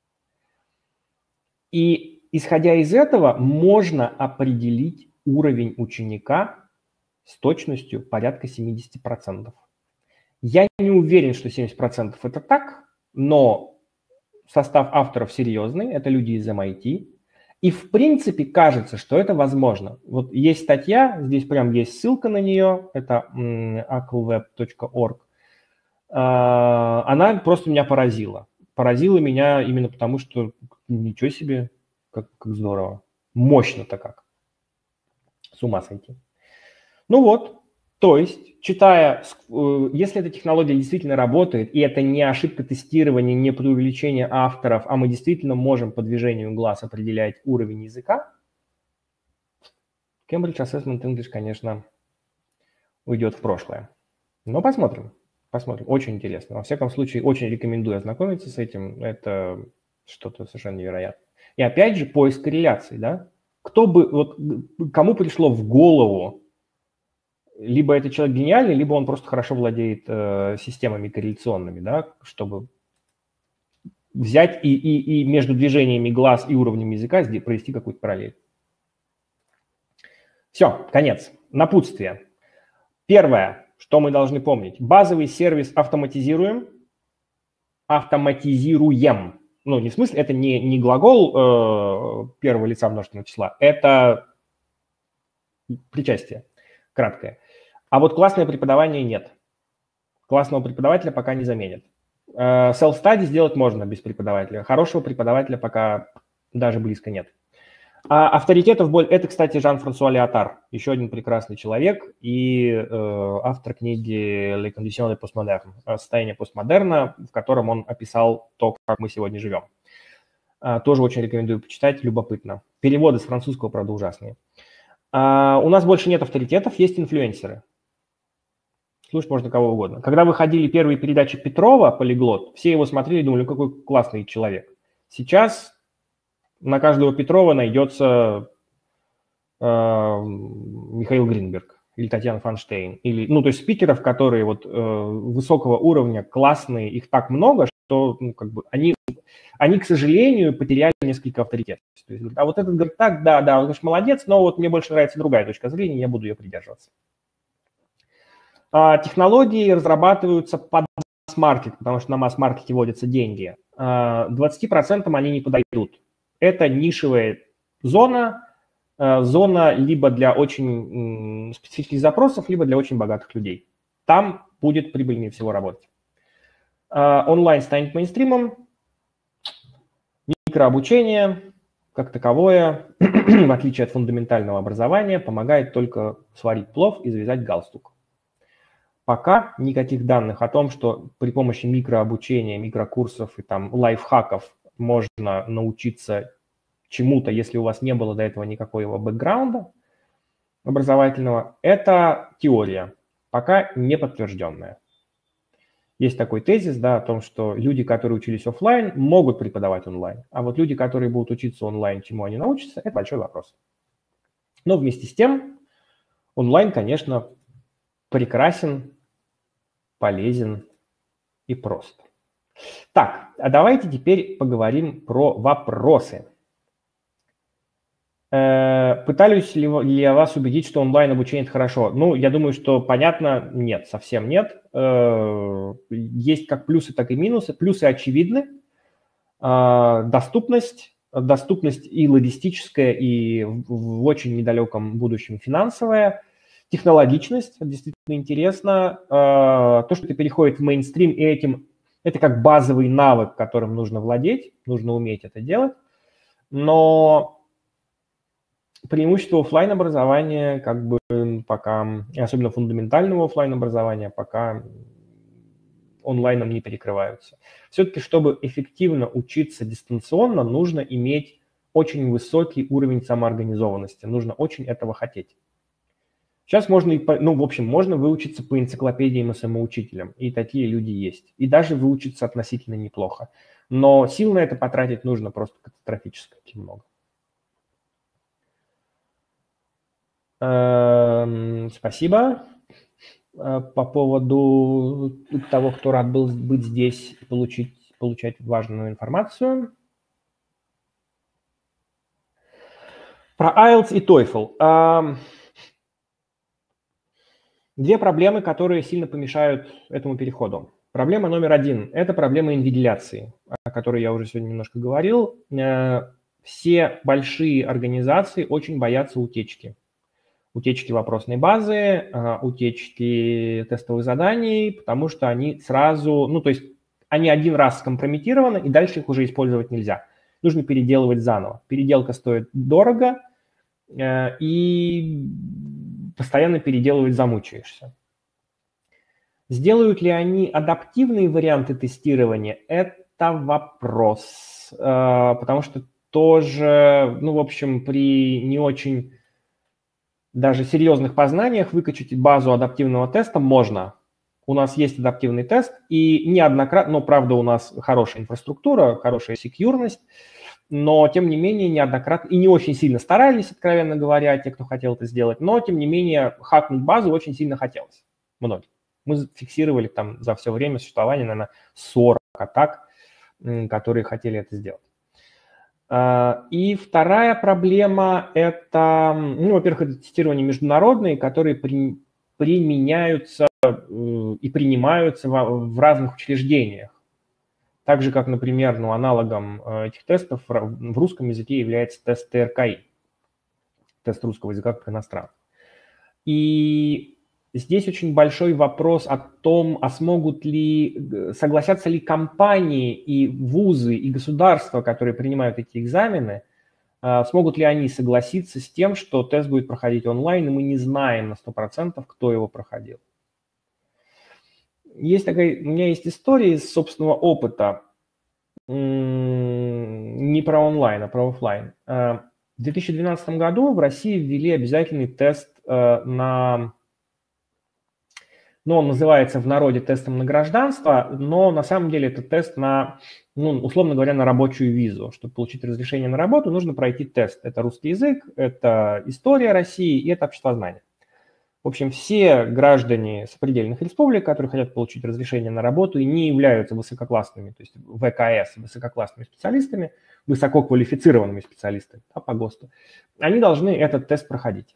И исходя из этого можно определить уровень ученика с точностью порядка 70%. Я не уверен, что 70% это так, но состав авторов серьезный, это люди из MIT, и в принципе кажется, что это возможно. Вот есть статья, здесь прям есть ссылка на нее, это acleweb.org. Она просто меня поразила. Поразила меня именно потому, что ничего себе, как здорово. Мощно-то как. С ума сойти. Ну вот, то есть, читая, если эта технология действительно работает, и это не ошибка тестирования, не преувеличение авторов, а мы действительно можем по движению глаз определять уровень языка, Cambridge Assessment English, конечно, уйдет в прошлое. Но посмотрим. Очень интересно. Во всяком случае, очень рекомендую ознакомиться с этим. Это что-то совершенно невероятное. И опять же, поиск корреляций, да? Кому пришло в голову, либо это человек гениальный, либо он просто хорошо владеет системами корреляционными, да, чтобы взять и между движениями глаз и уровнем языка провести какую-то параллель. Все, конец. Напутствие. Первое, что мы должны помнить. Базовый сервис автоматизируем. Ну, не в смысле, это не глагол первого лица множественного числа, это причастие краткое. А вот классное преподавание нет. Классного преподавателя пока не заменят. Self-study сделать можно без преподавателя. Хорошего преподавателя пока даже близко нет. А авторитетов больше. Это, кстати, Жан-Франсуа Леотар, еще один прекрасный человек и автор книги «Les conditions de postmoderne», «Состояние постмодерна», в котором он описал то, как мы сегодня живем. Тоже очень рекомендую почитать, любопытно. Переводы с французского, правда, ужасные. У нас больше нет авторитетов, есть инфлюенсеры. Слушать можно кого угодно. Когда выходили первые передачи Петрова «Полиглот», все его смотрели и думали, какой классный человек. Сейчас на каждого Петрова найдется Михаил Гринберг или Татьяна Фанштейн. То есть спикеров, которые высокого уровня, классные, их так много, что они, к сожалению, потеряли несколько авторитетов. То есть, а вот этот говорит так, да, он, конечно, молодец, но вот мне больше нравится другая точка зрения, я буду ее придерживаться. Технологии разрабатываются под масс-маркет, потому что на масс-маркете вводятся деньги. 20% они не подойдут. Это нишевая зона либо для очень специфических запросов, либо для очень богатых людей. Там будет прибыльнее всего работать. Онлайн станет мейнстримом. Микрообучение, как таковое, в отличие от фундаментального образования, помогает только сварить плов и завязать галстук. Пока никаких данных о том, что при помощи микрообучения, микрокурсов и лайфхаков можно научиться чему-то, если у вас не было до этого никакого бэкграунда, образовательного – это теория, пока не подтвержденная. Есть такой тезис, да, о том, что люди, которые учились офлайн, могут преподавать онлайн, а вот люди, которые будут учиться онлайн, чему они научатся, это большой вопрос. Но вместе с тем онлайн, конечно, прекрасен, полезен и прост. Так, а давайте теперь поговорим про вопросы. Пытаюсь ли я вас убедить, что онлайн-обучение – это хорошо? Ну, я думаю, что понятно, нет, совсем нет. Есть как плюсы, так и минусы. Плюсы очевидны. Доступность и логистическая, и в очень недалеком будущем финансовая. Технологичность, это действительно интересно. То, что это переходит в мейнстрим, и это как базовый навык, которым нужно владеть, нужно уметь это делать. Но преимущество офлайн-образования, как бы пока, особенно фундаментального офлайн-образования, пока онлайном не перекрываются. Все-таки, чтобы эффективно учиться дистанционно, нужно иметь очень высокий уровень самоорганизованности, нужно очень этого хотеть. Сейчас можно, можно выучиться по энциклопедиям и самоучителям, и такие люди есть. И даже выучиться относительно неплохо. Но сил на это потратить нужно просто катастрофически много. Спасибо. По поводу того, кто рад был быть здесь и получать важную информацию. Про IELTS и TOEFL. Две проблемы, которые сильно помешают этому переходу. Проблема номер один – это проблема инвигиляции, о которой я уже сегодня немножко говорил. Все большие организации очень боятся утечки. Утечки вопросной базы, утечки тестовых заданий, потому что они сразу, они один раз скомпрометированы, и дальше их уже использовать нельзя. Нужно переделывать заново. Переделка стоит дорого, и постоянно переделывать замучаешься. Сделают ли они адаптивные варианты тестирования? Это вопрос, потому что тоже, при не очень даже серьезных познаниях выкачать базу адаптивного теста можно. У нас есть адаптивный тест, и неоднократно, правда, у нас хорошая инфраструктура, хорошая секьюрность, но, тем не менее, неоднократно, и не очень сильно старались, откровенно говоря, те, кто хотел это сделать, но, тем не менее, хакнуть базу очень сильно хотелось. Многим. Мы фиксировали там за все время существования, наверное, 40 атак, которые хотели это сделать. И вторая проблема – это, во-первых, это тестирование международные, которые применяются и принимаются в разных учреждениях. Так же, как, например, аналогом этих тестов в русском языке является тест ТРКИ, тест русского языка как иностранного. И здесь очень большой вопрос о том, согласятся ли компании и вузы, и государства, которые принимают эти экзамены, смогут ли они согласиться с тем, что тест будет проходить онлайн, и мы не знаем на 100%, кто его проходил. У меня есть история из собственного опыта, не про онлайн, а про офлайн. В 2012 году в России ввели обязательный тест он называется в народе тестом на гражданство, но на самом деле это тест на, условно говоря, на рабочую визу. Чтобы получить разрешение на работу, нужно пройти тест. Это русский язык, это история России и это обществознание. В общем, все граждане сопредельных республик, которые хотят получить разрешение на работу и не являются высококлассными, то есть ВКС, высококлассными специалистами, высококвалифицированными специалистами по ГОСТу, они должны этот тест проходить.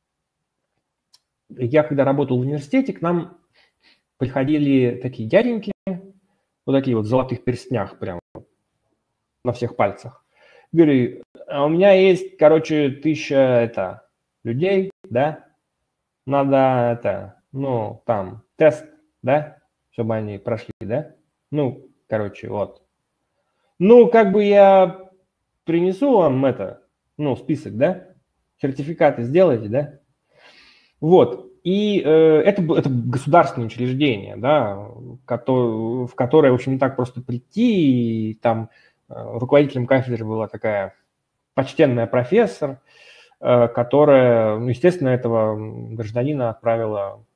Я когда работал в университете, к нам приходили такие дяденьки, вот такие вот в золотых перстнях прям на всех пальцах. Говорю, у меня есть, 1000 людей, да, надо тест, да, чтобы они прошли, да, вот. Я принесу вам список, да, сертификаты сделайте, да. Вот, и это государственное учреждение, да, в которое, в общем, не так просто прийти, и там руководителем кафедры была такая почтенная профессор, которая, ну, естественно, этого гражданина отправила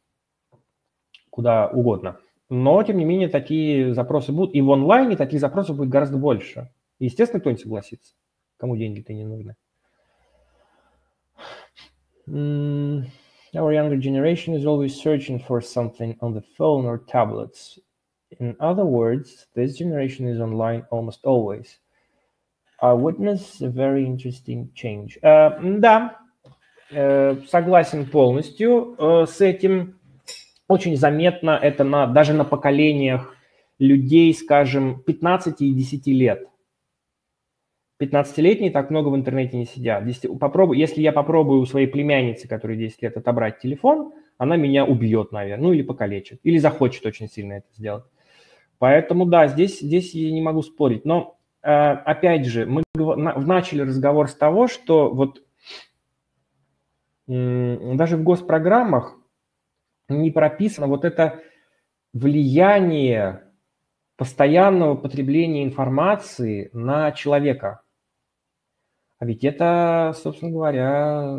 куда угодно. Но, тем не менее, такие запросы будут. И в онлайне таких запросов будет гораздо больше. И, естественно, кто-нибудь согласится. Кому деньги-то не нужны. Our younger generation is always searching for something on the phone or tablets. In other words, this generation is online almost always. I witness a very interesting change. Да, согласен полностью с этим. Очень заметно это даже на поколениях людей, скажем, 15 и 10 лет. 15-летние так много в интернете не сидят. Если я попробую у своей племянницы, которой 10 лет, отобрать телефон, она меня убьет, наверное, ну или покалечит, или захочет очень сильно это сделать. Поэтому да, здесь я не могу спорить. Но опять же, мы начали разговор с того, что вот даже в госпрограммах не прописано вот это влияние постоянного потребления информации на человека. А ведь это, собственно говоря,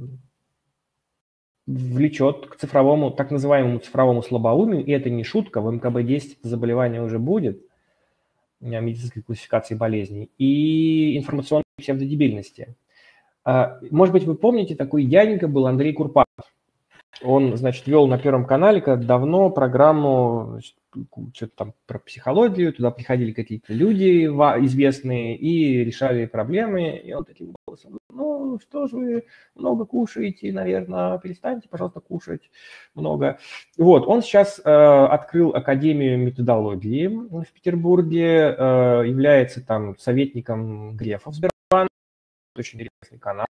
влечет к цифровому, так называемому цифровому слабоумию, и это не шутка, в МКБ-10 это заболевание уже будет, медицинской классификации болезней, и информационной псевдодебильности. Может быть, вы помните, такой дяденька был Андрей Курпатов. Он, значит, вел на Первом канале когда давно программу, значит, что-то там про психологию, туда приходили какие-то люди известные и решали проблемы, и он таким голосом: ну, что же вы много кушаете, наверное, перестаньте, пожалуйста, кушать много. Вот, он сейчас открыл Академию методологии в Петербурге, является там советником Грефа в Сбербанке, очень интересный канал,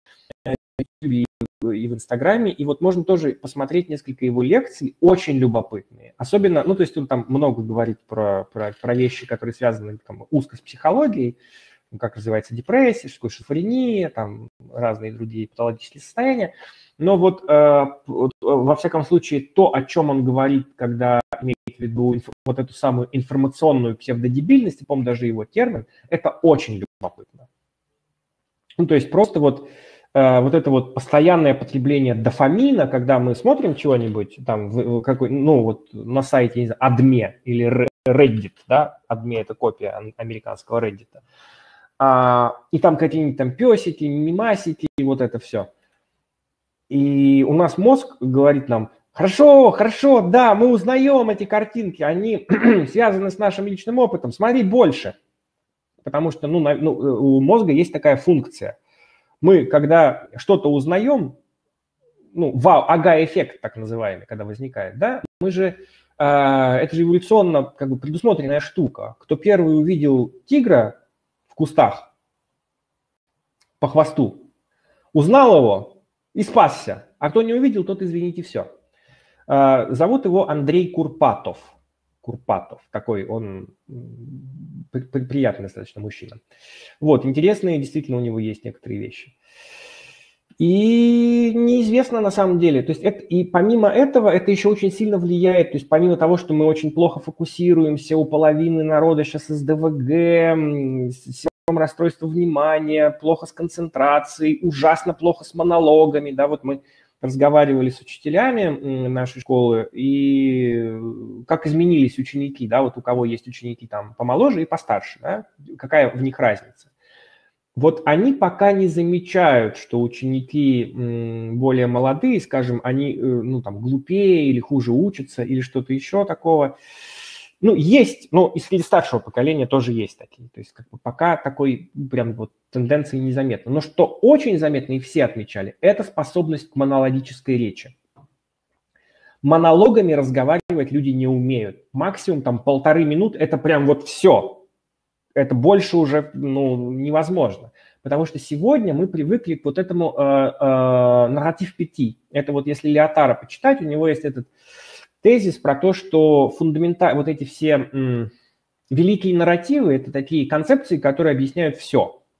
и в Инстаграме, и вот можно тоже посмотреть несколько его лекций, очень любопытные. Особенно, ну, то есть он там много говорит про вещи, которые связаны там узко с психологией, как развивается депрессия, что такое шизофрения, там разные другие патологические состояния. Но вот во всяком случае то, о чем он говорит, когда имеет в виду вот эту самую информационную псевдодебильность, по-моему, даже его термин, это очень любопытно. Ну, то есть просто вот это вот постоянное потребление дофамина, когда мы смотрим чего-нибудь там, ну вот на сайте, не знаю, ADME или Reddit, да, ADME это копия американского Reddit, и там какие-нибудь там песики, мимасики, и вот это все. И у нас мозг говорит нам: хорошо, хорошо, да, мы узнаем эти картинки, они связаны с нашим личным опытом, смотри больше. Потому что у мозга есть такая функция. Мы, когда что-то узнаем, ага-эффект так называемый, когда возникает, да, мы же, это же эволюционно как бы предусмотренная штука. Кто первый увидел тигра в кустах по хвосту, узнал его и спасся, а кто не увидел, тот, извините, все. Зовут его Андрей Курпатов. Курпатов, такой он приятный достаточно мужчина. Вот, интересные действительно у него есть некоторые вещи. И неизвестно на самом деле, то есть и помимо этого это еще очень сильно влияет, то есть помимо того, что мы очень плохо фокусируемся, у половины народа сейчас СДВГ, расстройство внимания, плохо с концентрацией, ужасно плохо с монологами, да, вот мы разговаривали с учителями нашей школы, и как изменились ученики, да, вот у кого есть ученики там помоложе и постарше, да, какая в них разница. Вот они пока не замечают, что ученики более молодые, скажем, они, глупее или хуже учатся, или что-то еще такого. Есть, и среди старшего поколения тоже есть такие. То есть как бы пока такой прям вот тенденции незаметно. Но что очень заметно, и все отмечали, это способность к монологической речи. Монологами разговаривать люди не умеют. Максимум там 1,5 минуты, это прям вот все. Это больше уже невозможно. Потому что сегодня мы привыкли к вот этому нарратив 5. Это вот если Леотара почитать, у него есть этот тезис про то, что вот эти все великие нарративы – это такие концепции, которые объясняют все.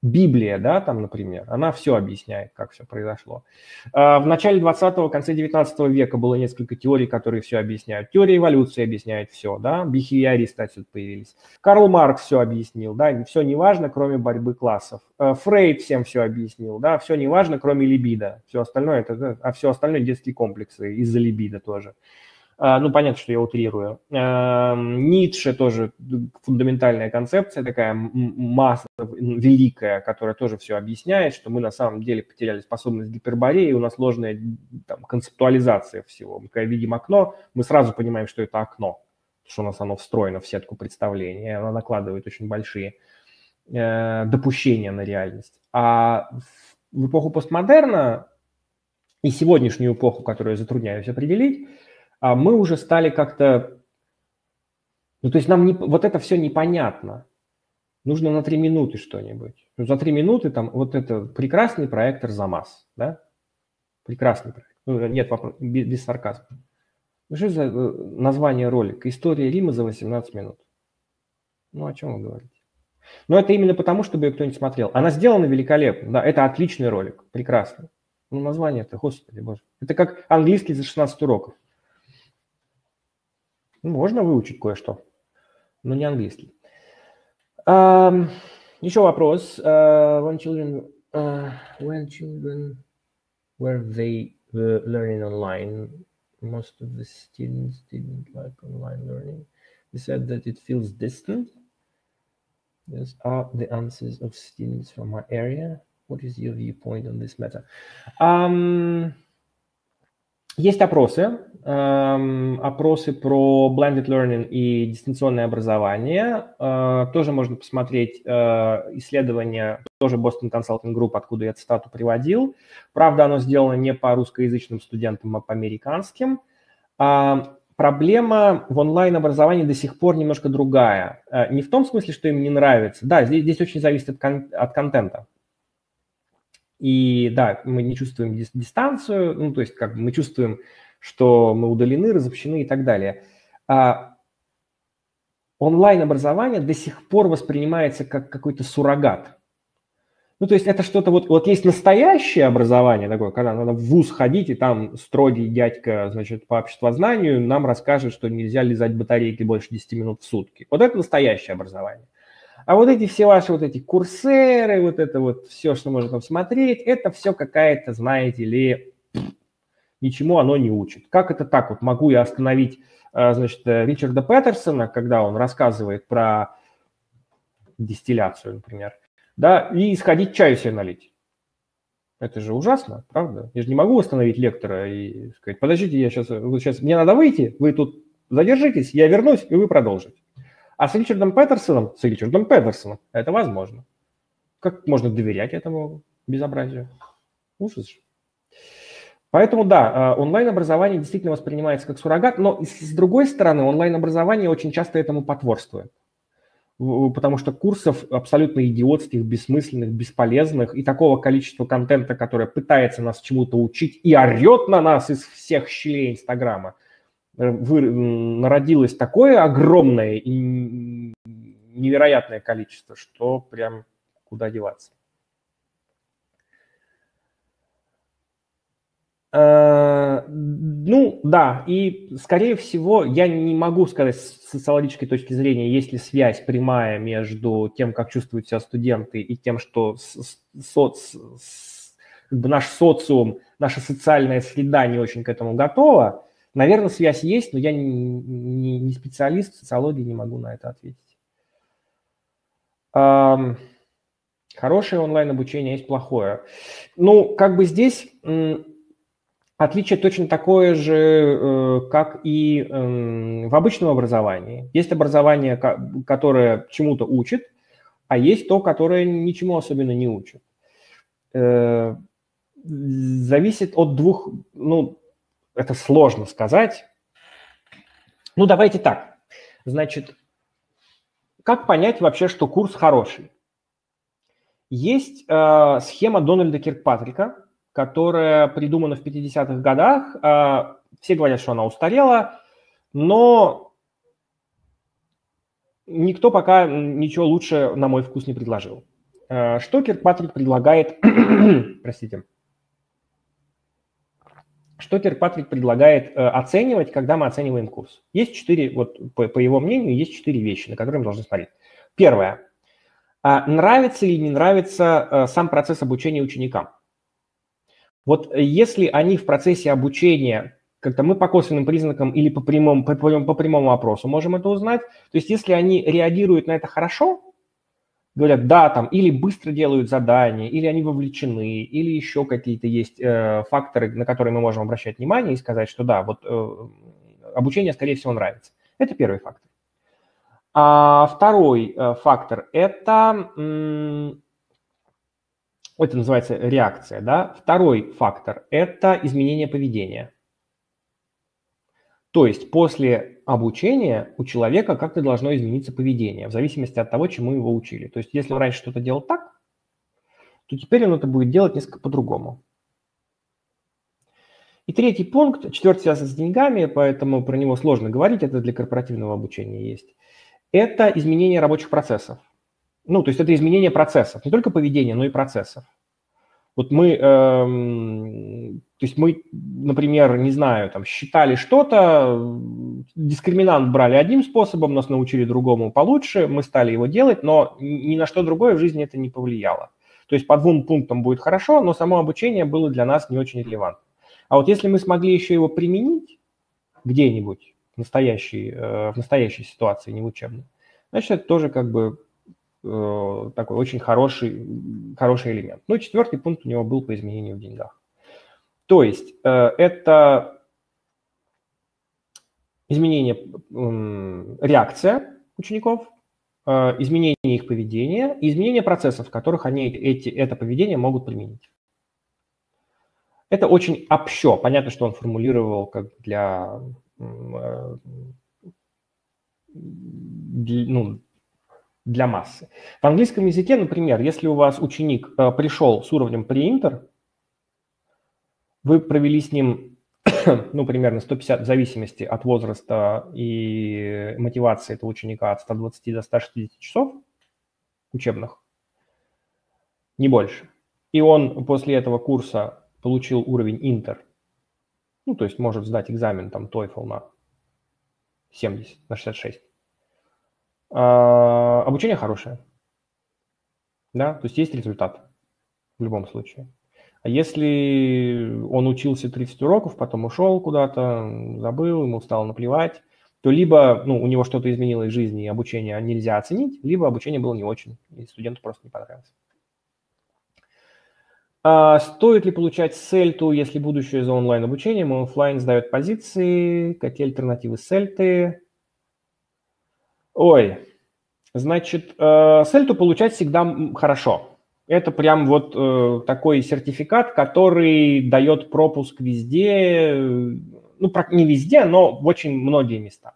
Библия, да, там, например, она все объясняет, как все произошло. В начале 20-го, конце 19 века было несколько теорий, которые все объясняют. Теория эволюции объясняет все, да, бихевиористы отсюда появились. Карл Маркс все объяснил, да, все неважно, кроме борьбы классов. Фрейд всем все объяснил, да, все неважно, кроме либидо. Все остальное, все остальное детские комплексы из-за либидо тоже. Ну, понятно, что я утрирую. Ницше тоже фундаментальная концепция, такая масса великая, которая тоже все объясняет, что мы на самом деле потеряли способность к гиперборее, и у нас сложная там, концептуализация всего. Мы когда видим окно, мы сразу понимаем, что это окно, потому что у нас оно встроено в сетку представлений, и оно накладывает очень большие допущения на реальность. А в эпоху постмодерна и сегодняшнюю эпоху, которую я затрудняюсь определить, мы уже стали как-то... Ну, то есть нам вот это все непонятно. Нужно на 3 минуты что-нибудь. Ну, за 3 минуты там вот это прекрасный проектор ЗАМАЗ, да? Прекрасный проект. Ну, нет вопросов, без сарказма. Ну, что за название ролика? «История Рима за 18 минут». Ну, о чем вы говорите? Но это именно потому, чтобы ее кто-нибудь смотрел. Она сделана великолепно. Да, это отличный ролик, прекрасный. Ну, название-то, господи боже. Это как английский за 16 уроков. Можно выучить кое-что, но не английский. Еще вопрос. When children were they learning online, most of the students didn't like online learning. They said that it feels distant. These are the answers of students from my area. What is your viewpoint on this matter? Есть опросы про blended learning и дистанционное образование. Тоже можно посмотреть исследование, тоже Boston Consulting Group, откуда я цитату приводил. Правда, оно сделано не по русскоязычным студентам, а по американским. Проблема в онлайн-образовании до сих пор немножко другая. Не в том смысле, что им не нравится. Да, здесь очень зависит от контента. И да, мы не чувствуем дистанцию, ну, то есть как бы мы чувствуем, что мы удалены, разобщены и так далее. Онлайн-образование до сих пор воспринимается как какой-то суррогат. Ну, то есть это что-то, вот есть настоящее образование такое, когда надо в вуз ходить, и там строгий дядька, значит, по обществознанию нам расскажет, что нельзя лизать батарейки больше 10 минут в сутки. Вот это настоящее образование. А вот эти все ваши вот эти курсеры, вот это вот все, что можно там смотреть, это все какая-то, знаете ли, ничему оно не учит. Как это так? Вот могу я остановить, значит, Ричарда Петерсона, когда он рассказывает про дистилляцию, например, да, и сходить чаю себе налить. Это же ужасно, правда? Я же не могу остановить лектора и сказать, подождите, мне надо выйти, вы тут задержитесь, я вернусь, и вы продолжите. А с Ричардом Петерсоном это возможно. Как можно доверять этому безобразию? Ужас же. Поэтому да, онлайн-образование действительно воспринимается как суррогат, но с другой стороны, онлайн-образование очень часто этому потворствует. Потому что курсов абсолютно идиотских, бессмысленных, бесполезных и такого количества контента, которое пытается нас чему-то учить и орет на нас из всех щелей Инстаграма, народилось такое огромное и невероятное количество, что прям куда деваться. Ну, да, и, скорее всего, я не могу сказать с социологической точки зрения, есть ли связь прямая между тем, как чувствуют себя студенты, и тем, что наш социум, наша социальная среда не очень к этому готова. Наверное, связь есть, но я не специалист в социологии, не могу на это ответить. Хорошее онлайн-обучение, есть плохое. Ну, как бы здесь отличие точно такое же, как и в обычном образовании. Есть образование, которое чему-то учит, а есть то, которое ничему особенно не учит. Зависит от двух, ну, это сложно сказать. Ну, давайте так. Значит, как понять вообще, что курс хороший? Есть схема Дональда Киркпатрика, которая придумана в 50-х годах. Все говорят, что она устарела, но никто пока ничего лучше, на мой вкус, не предложил. Что Киркпатрик предлагает, простите, что Киркпатрик предлагает оценивать, когда мы оцениваем курс? Есть 4, вот по его мнению, есть 4 вещи, на которые мы должны смотреть. Первое. Нравится или не нравится сам процесс обучения ученикам? Вот если они в процессе обучения, как-то мы по косвенным признакам или по прямому опросу можем это узнать, то есть если они реагируют на это хорошо, говорят «да», там, или быстро делают задания, или они вовлечены, или еще какие-то есть факторы, на которые мы можем обращать внимание и сказать, что да, вот обучение, скорее всего, нравится. Это первый фактор. А второй фактор – это называется реакция, да. Второй фактор – это изменение поведения. То есть после обучения у человека как-то должно измениться поведение, в зависимости от того, чему его учили. То есть если он раньше что-то делал так, то теперь он это будет делать несколько по-другому. И третий пункт, четвертый связан с деньгами, поэтому про него сложно говорить, это для корпоративного обучения есть. Это изменение рабочих процессов. Ну, то есть это изменение процессов, не только поведения, но и процессов. Вот мы, например, не знаю, там, считали что-то, дискриминант брали одним способом, нас научили другому получше, мы стали его делать, но ни на что другое в жизни это не повлияло. То есть по 2 пунктам будет хорошо, но само обучение было для нас не очень релевантно. А вот если мы смогли еще его применить где-нибудь в настоящей ситуации, не в учебной, значит, это тоже как бы такой очень хороший элемент. Ну и 4-й пункт у него был по изменению в деньгах. То есть это изменение, реакция учеников, изменение их поведения и изменение процессов, в которых они это поведение могут применить. Это очень общо. Понятно, что он формулировал как для массы. В английском языке, например, если у вас ученик пришел с уровнем pre-inter, вы провели с ним, примерно 150, в зависимости от возраста и мотивации этого ученика, от 120 до 160 часов учебных, не больше. И он после этого курса получил уровень Inter, то есть может сдать экзамен там TOEFL на 70, на 66. Обучение хорошее, да, то есть результат в любом случае. А если он учился 30 уроков, потом ушел куда-то, забыл, ему стало наплевать, то либо у него что-то изменилось в жизни, и обучение нельзя оценить, либо обучение было не очень, и студенту просто не понравилось. Стоит ли получать сельту, если будущее за онлайн-обучением, офлайн сдает позиции, какие альтернативы сельты? Ой, значит, сельту получать всегда хорошо. Это прям вот такой сертификат, который дает пропуск везде, не везде, но в очень многие места.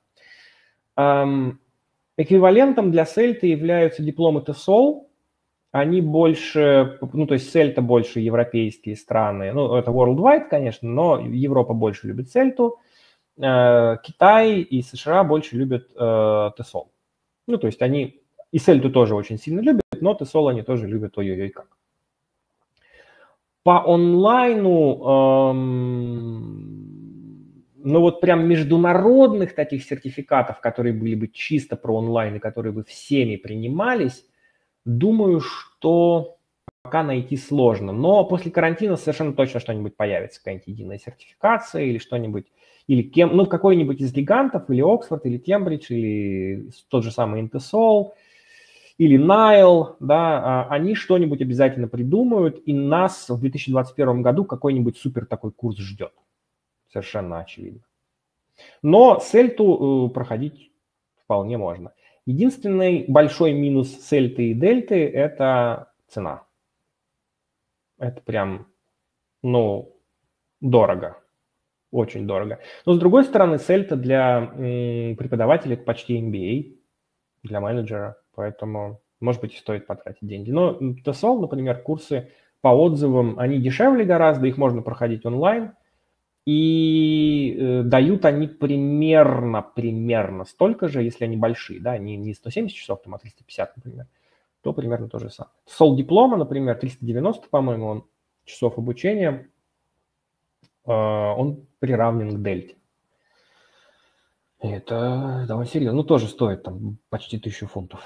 Эквивалентом для сельты являются дипломы TESOL. Они больше, то есть сельта больше европейские страны, это worldwide, конечно, но Европа больше любит сельту, Китай и США больше любят TESOL. То есть они и сельту тоже очень сильно любят, но TESOL они тоже любят ой-ой-ой как. По онлайну, вот прям международных таких сертификатов, которые были бы чисто про онлайн и которые бы всеми принимались, думаю, что пока найти сложно. Но после карантина совершенно точно что-нибудь появится, какая-нибудь единая сертификация или что-нибудь, или какой-нибудь из гигантов, или Оксфорд, или Кембридж, или тот же самый INTESOL, или Nile, да, они что-нибудь обязательно придумают, и нас в 2021 году какой-нибудь супер такой курс ждет. Совершенно очевидно. Но сельту проходить вполне можно. Единственный большой минус сельты и дельты – это цена. Это прям, дорого. Очень дорого. Но с другой стороны, сельта для преподавателя почти MBA, для менеджера. Поэтому, может быть, и стоит потратить деньги. Но TESOL, например, курсы по отзывам, они дешевле гораздо, их можно проходить онлайн. И дают они примерно столько же, если они большие, да, не 170 часов, а 350, например, то примерно то же самое. Сол диплома, например, 390, по-моему, он часов обучения, он приравнен к дельте. И это довольно серьезно. Ну, тоже стоит там почти 1000 фунтов.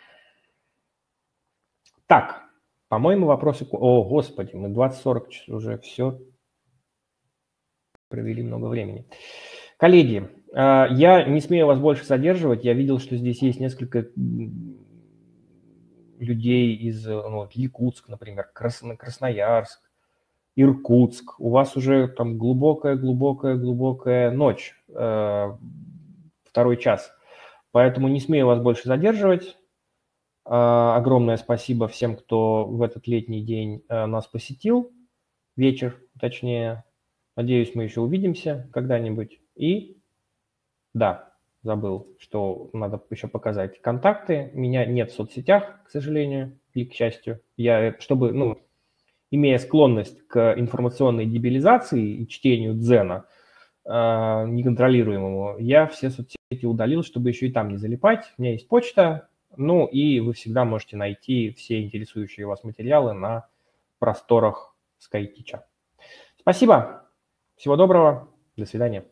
Так, по-моему, вопросы... О, господи, мы 20-40 уже все провели много времени. Коллеги, я не смею вас больше задерживать. Я видел, что здесь есть несколько людей из Якутск, например, Красноярск, Иркутск. У вас уже там глубокая ночь, 2 час. Поэтому не смею вас больше задерживать. Огромное спасибо всем, кто в этот летний день нас посетил. Вечер, точнее. Надеюсь, мы еще увидимся когда-нибудь. И да, забыл, что надо еще показать контакты. Меня нет в соцсетях, к сожалению, или к счастью. Я, чтобы, имея склонность к информационной дебилизации и чтению дзена неконтролируемому, я все соцсети удалил, чтобы еще и там не залипать. У меня есть почта, и вы всегда можете найти все интересующие вас материалы на просторах SkyTeach. Спасибо, всего доброго, до свидания.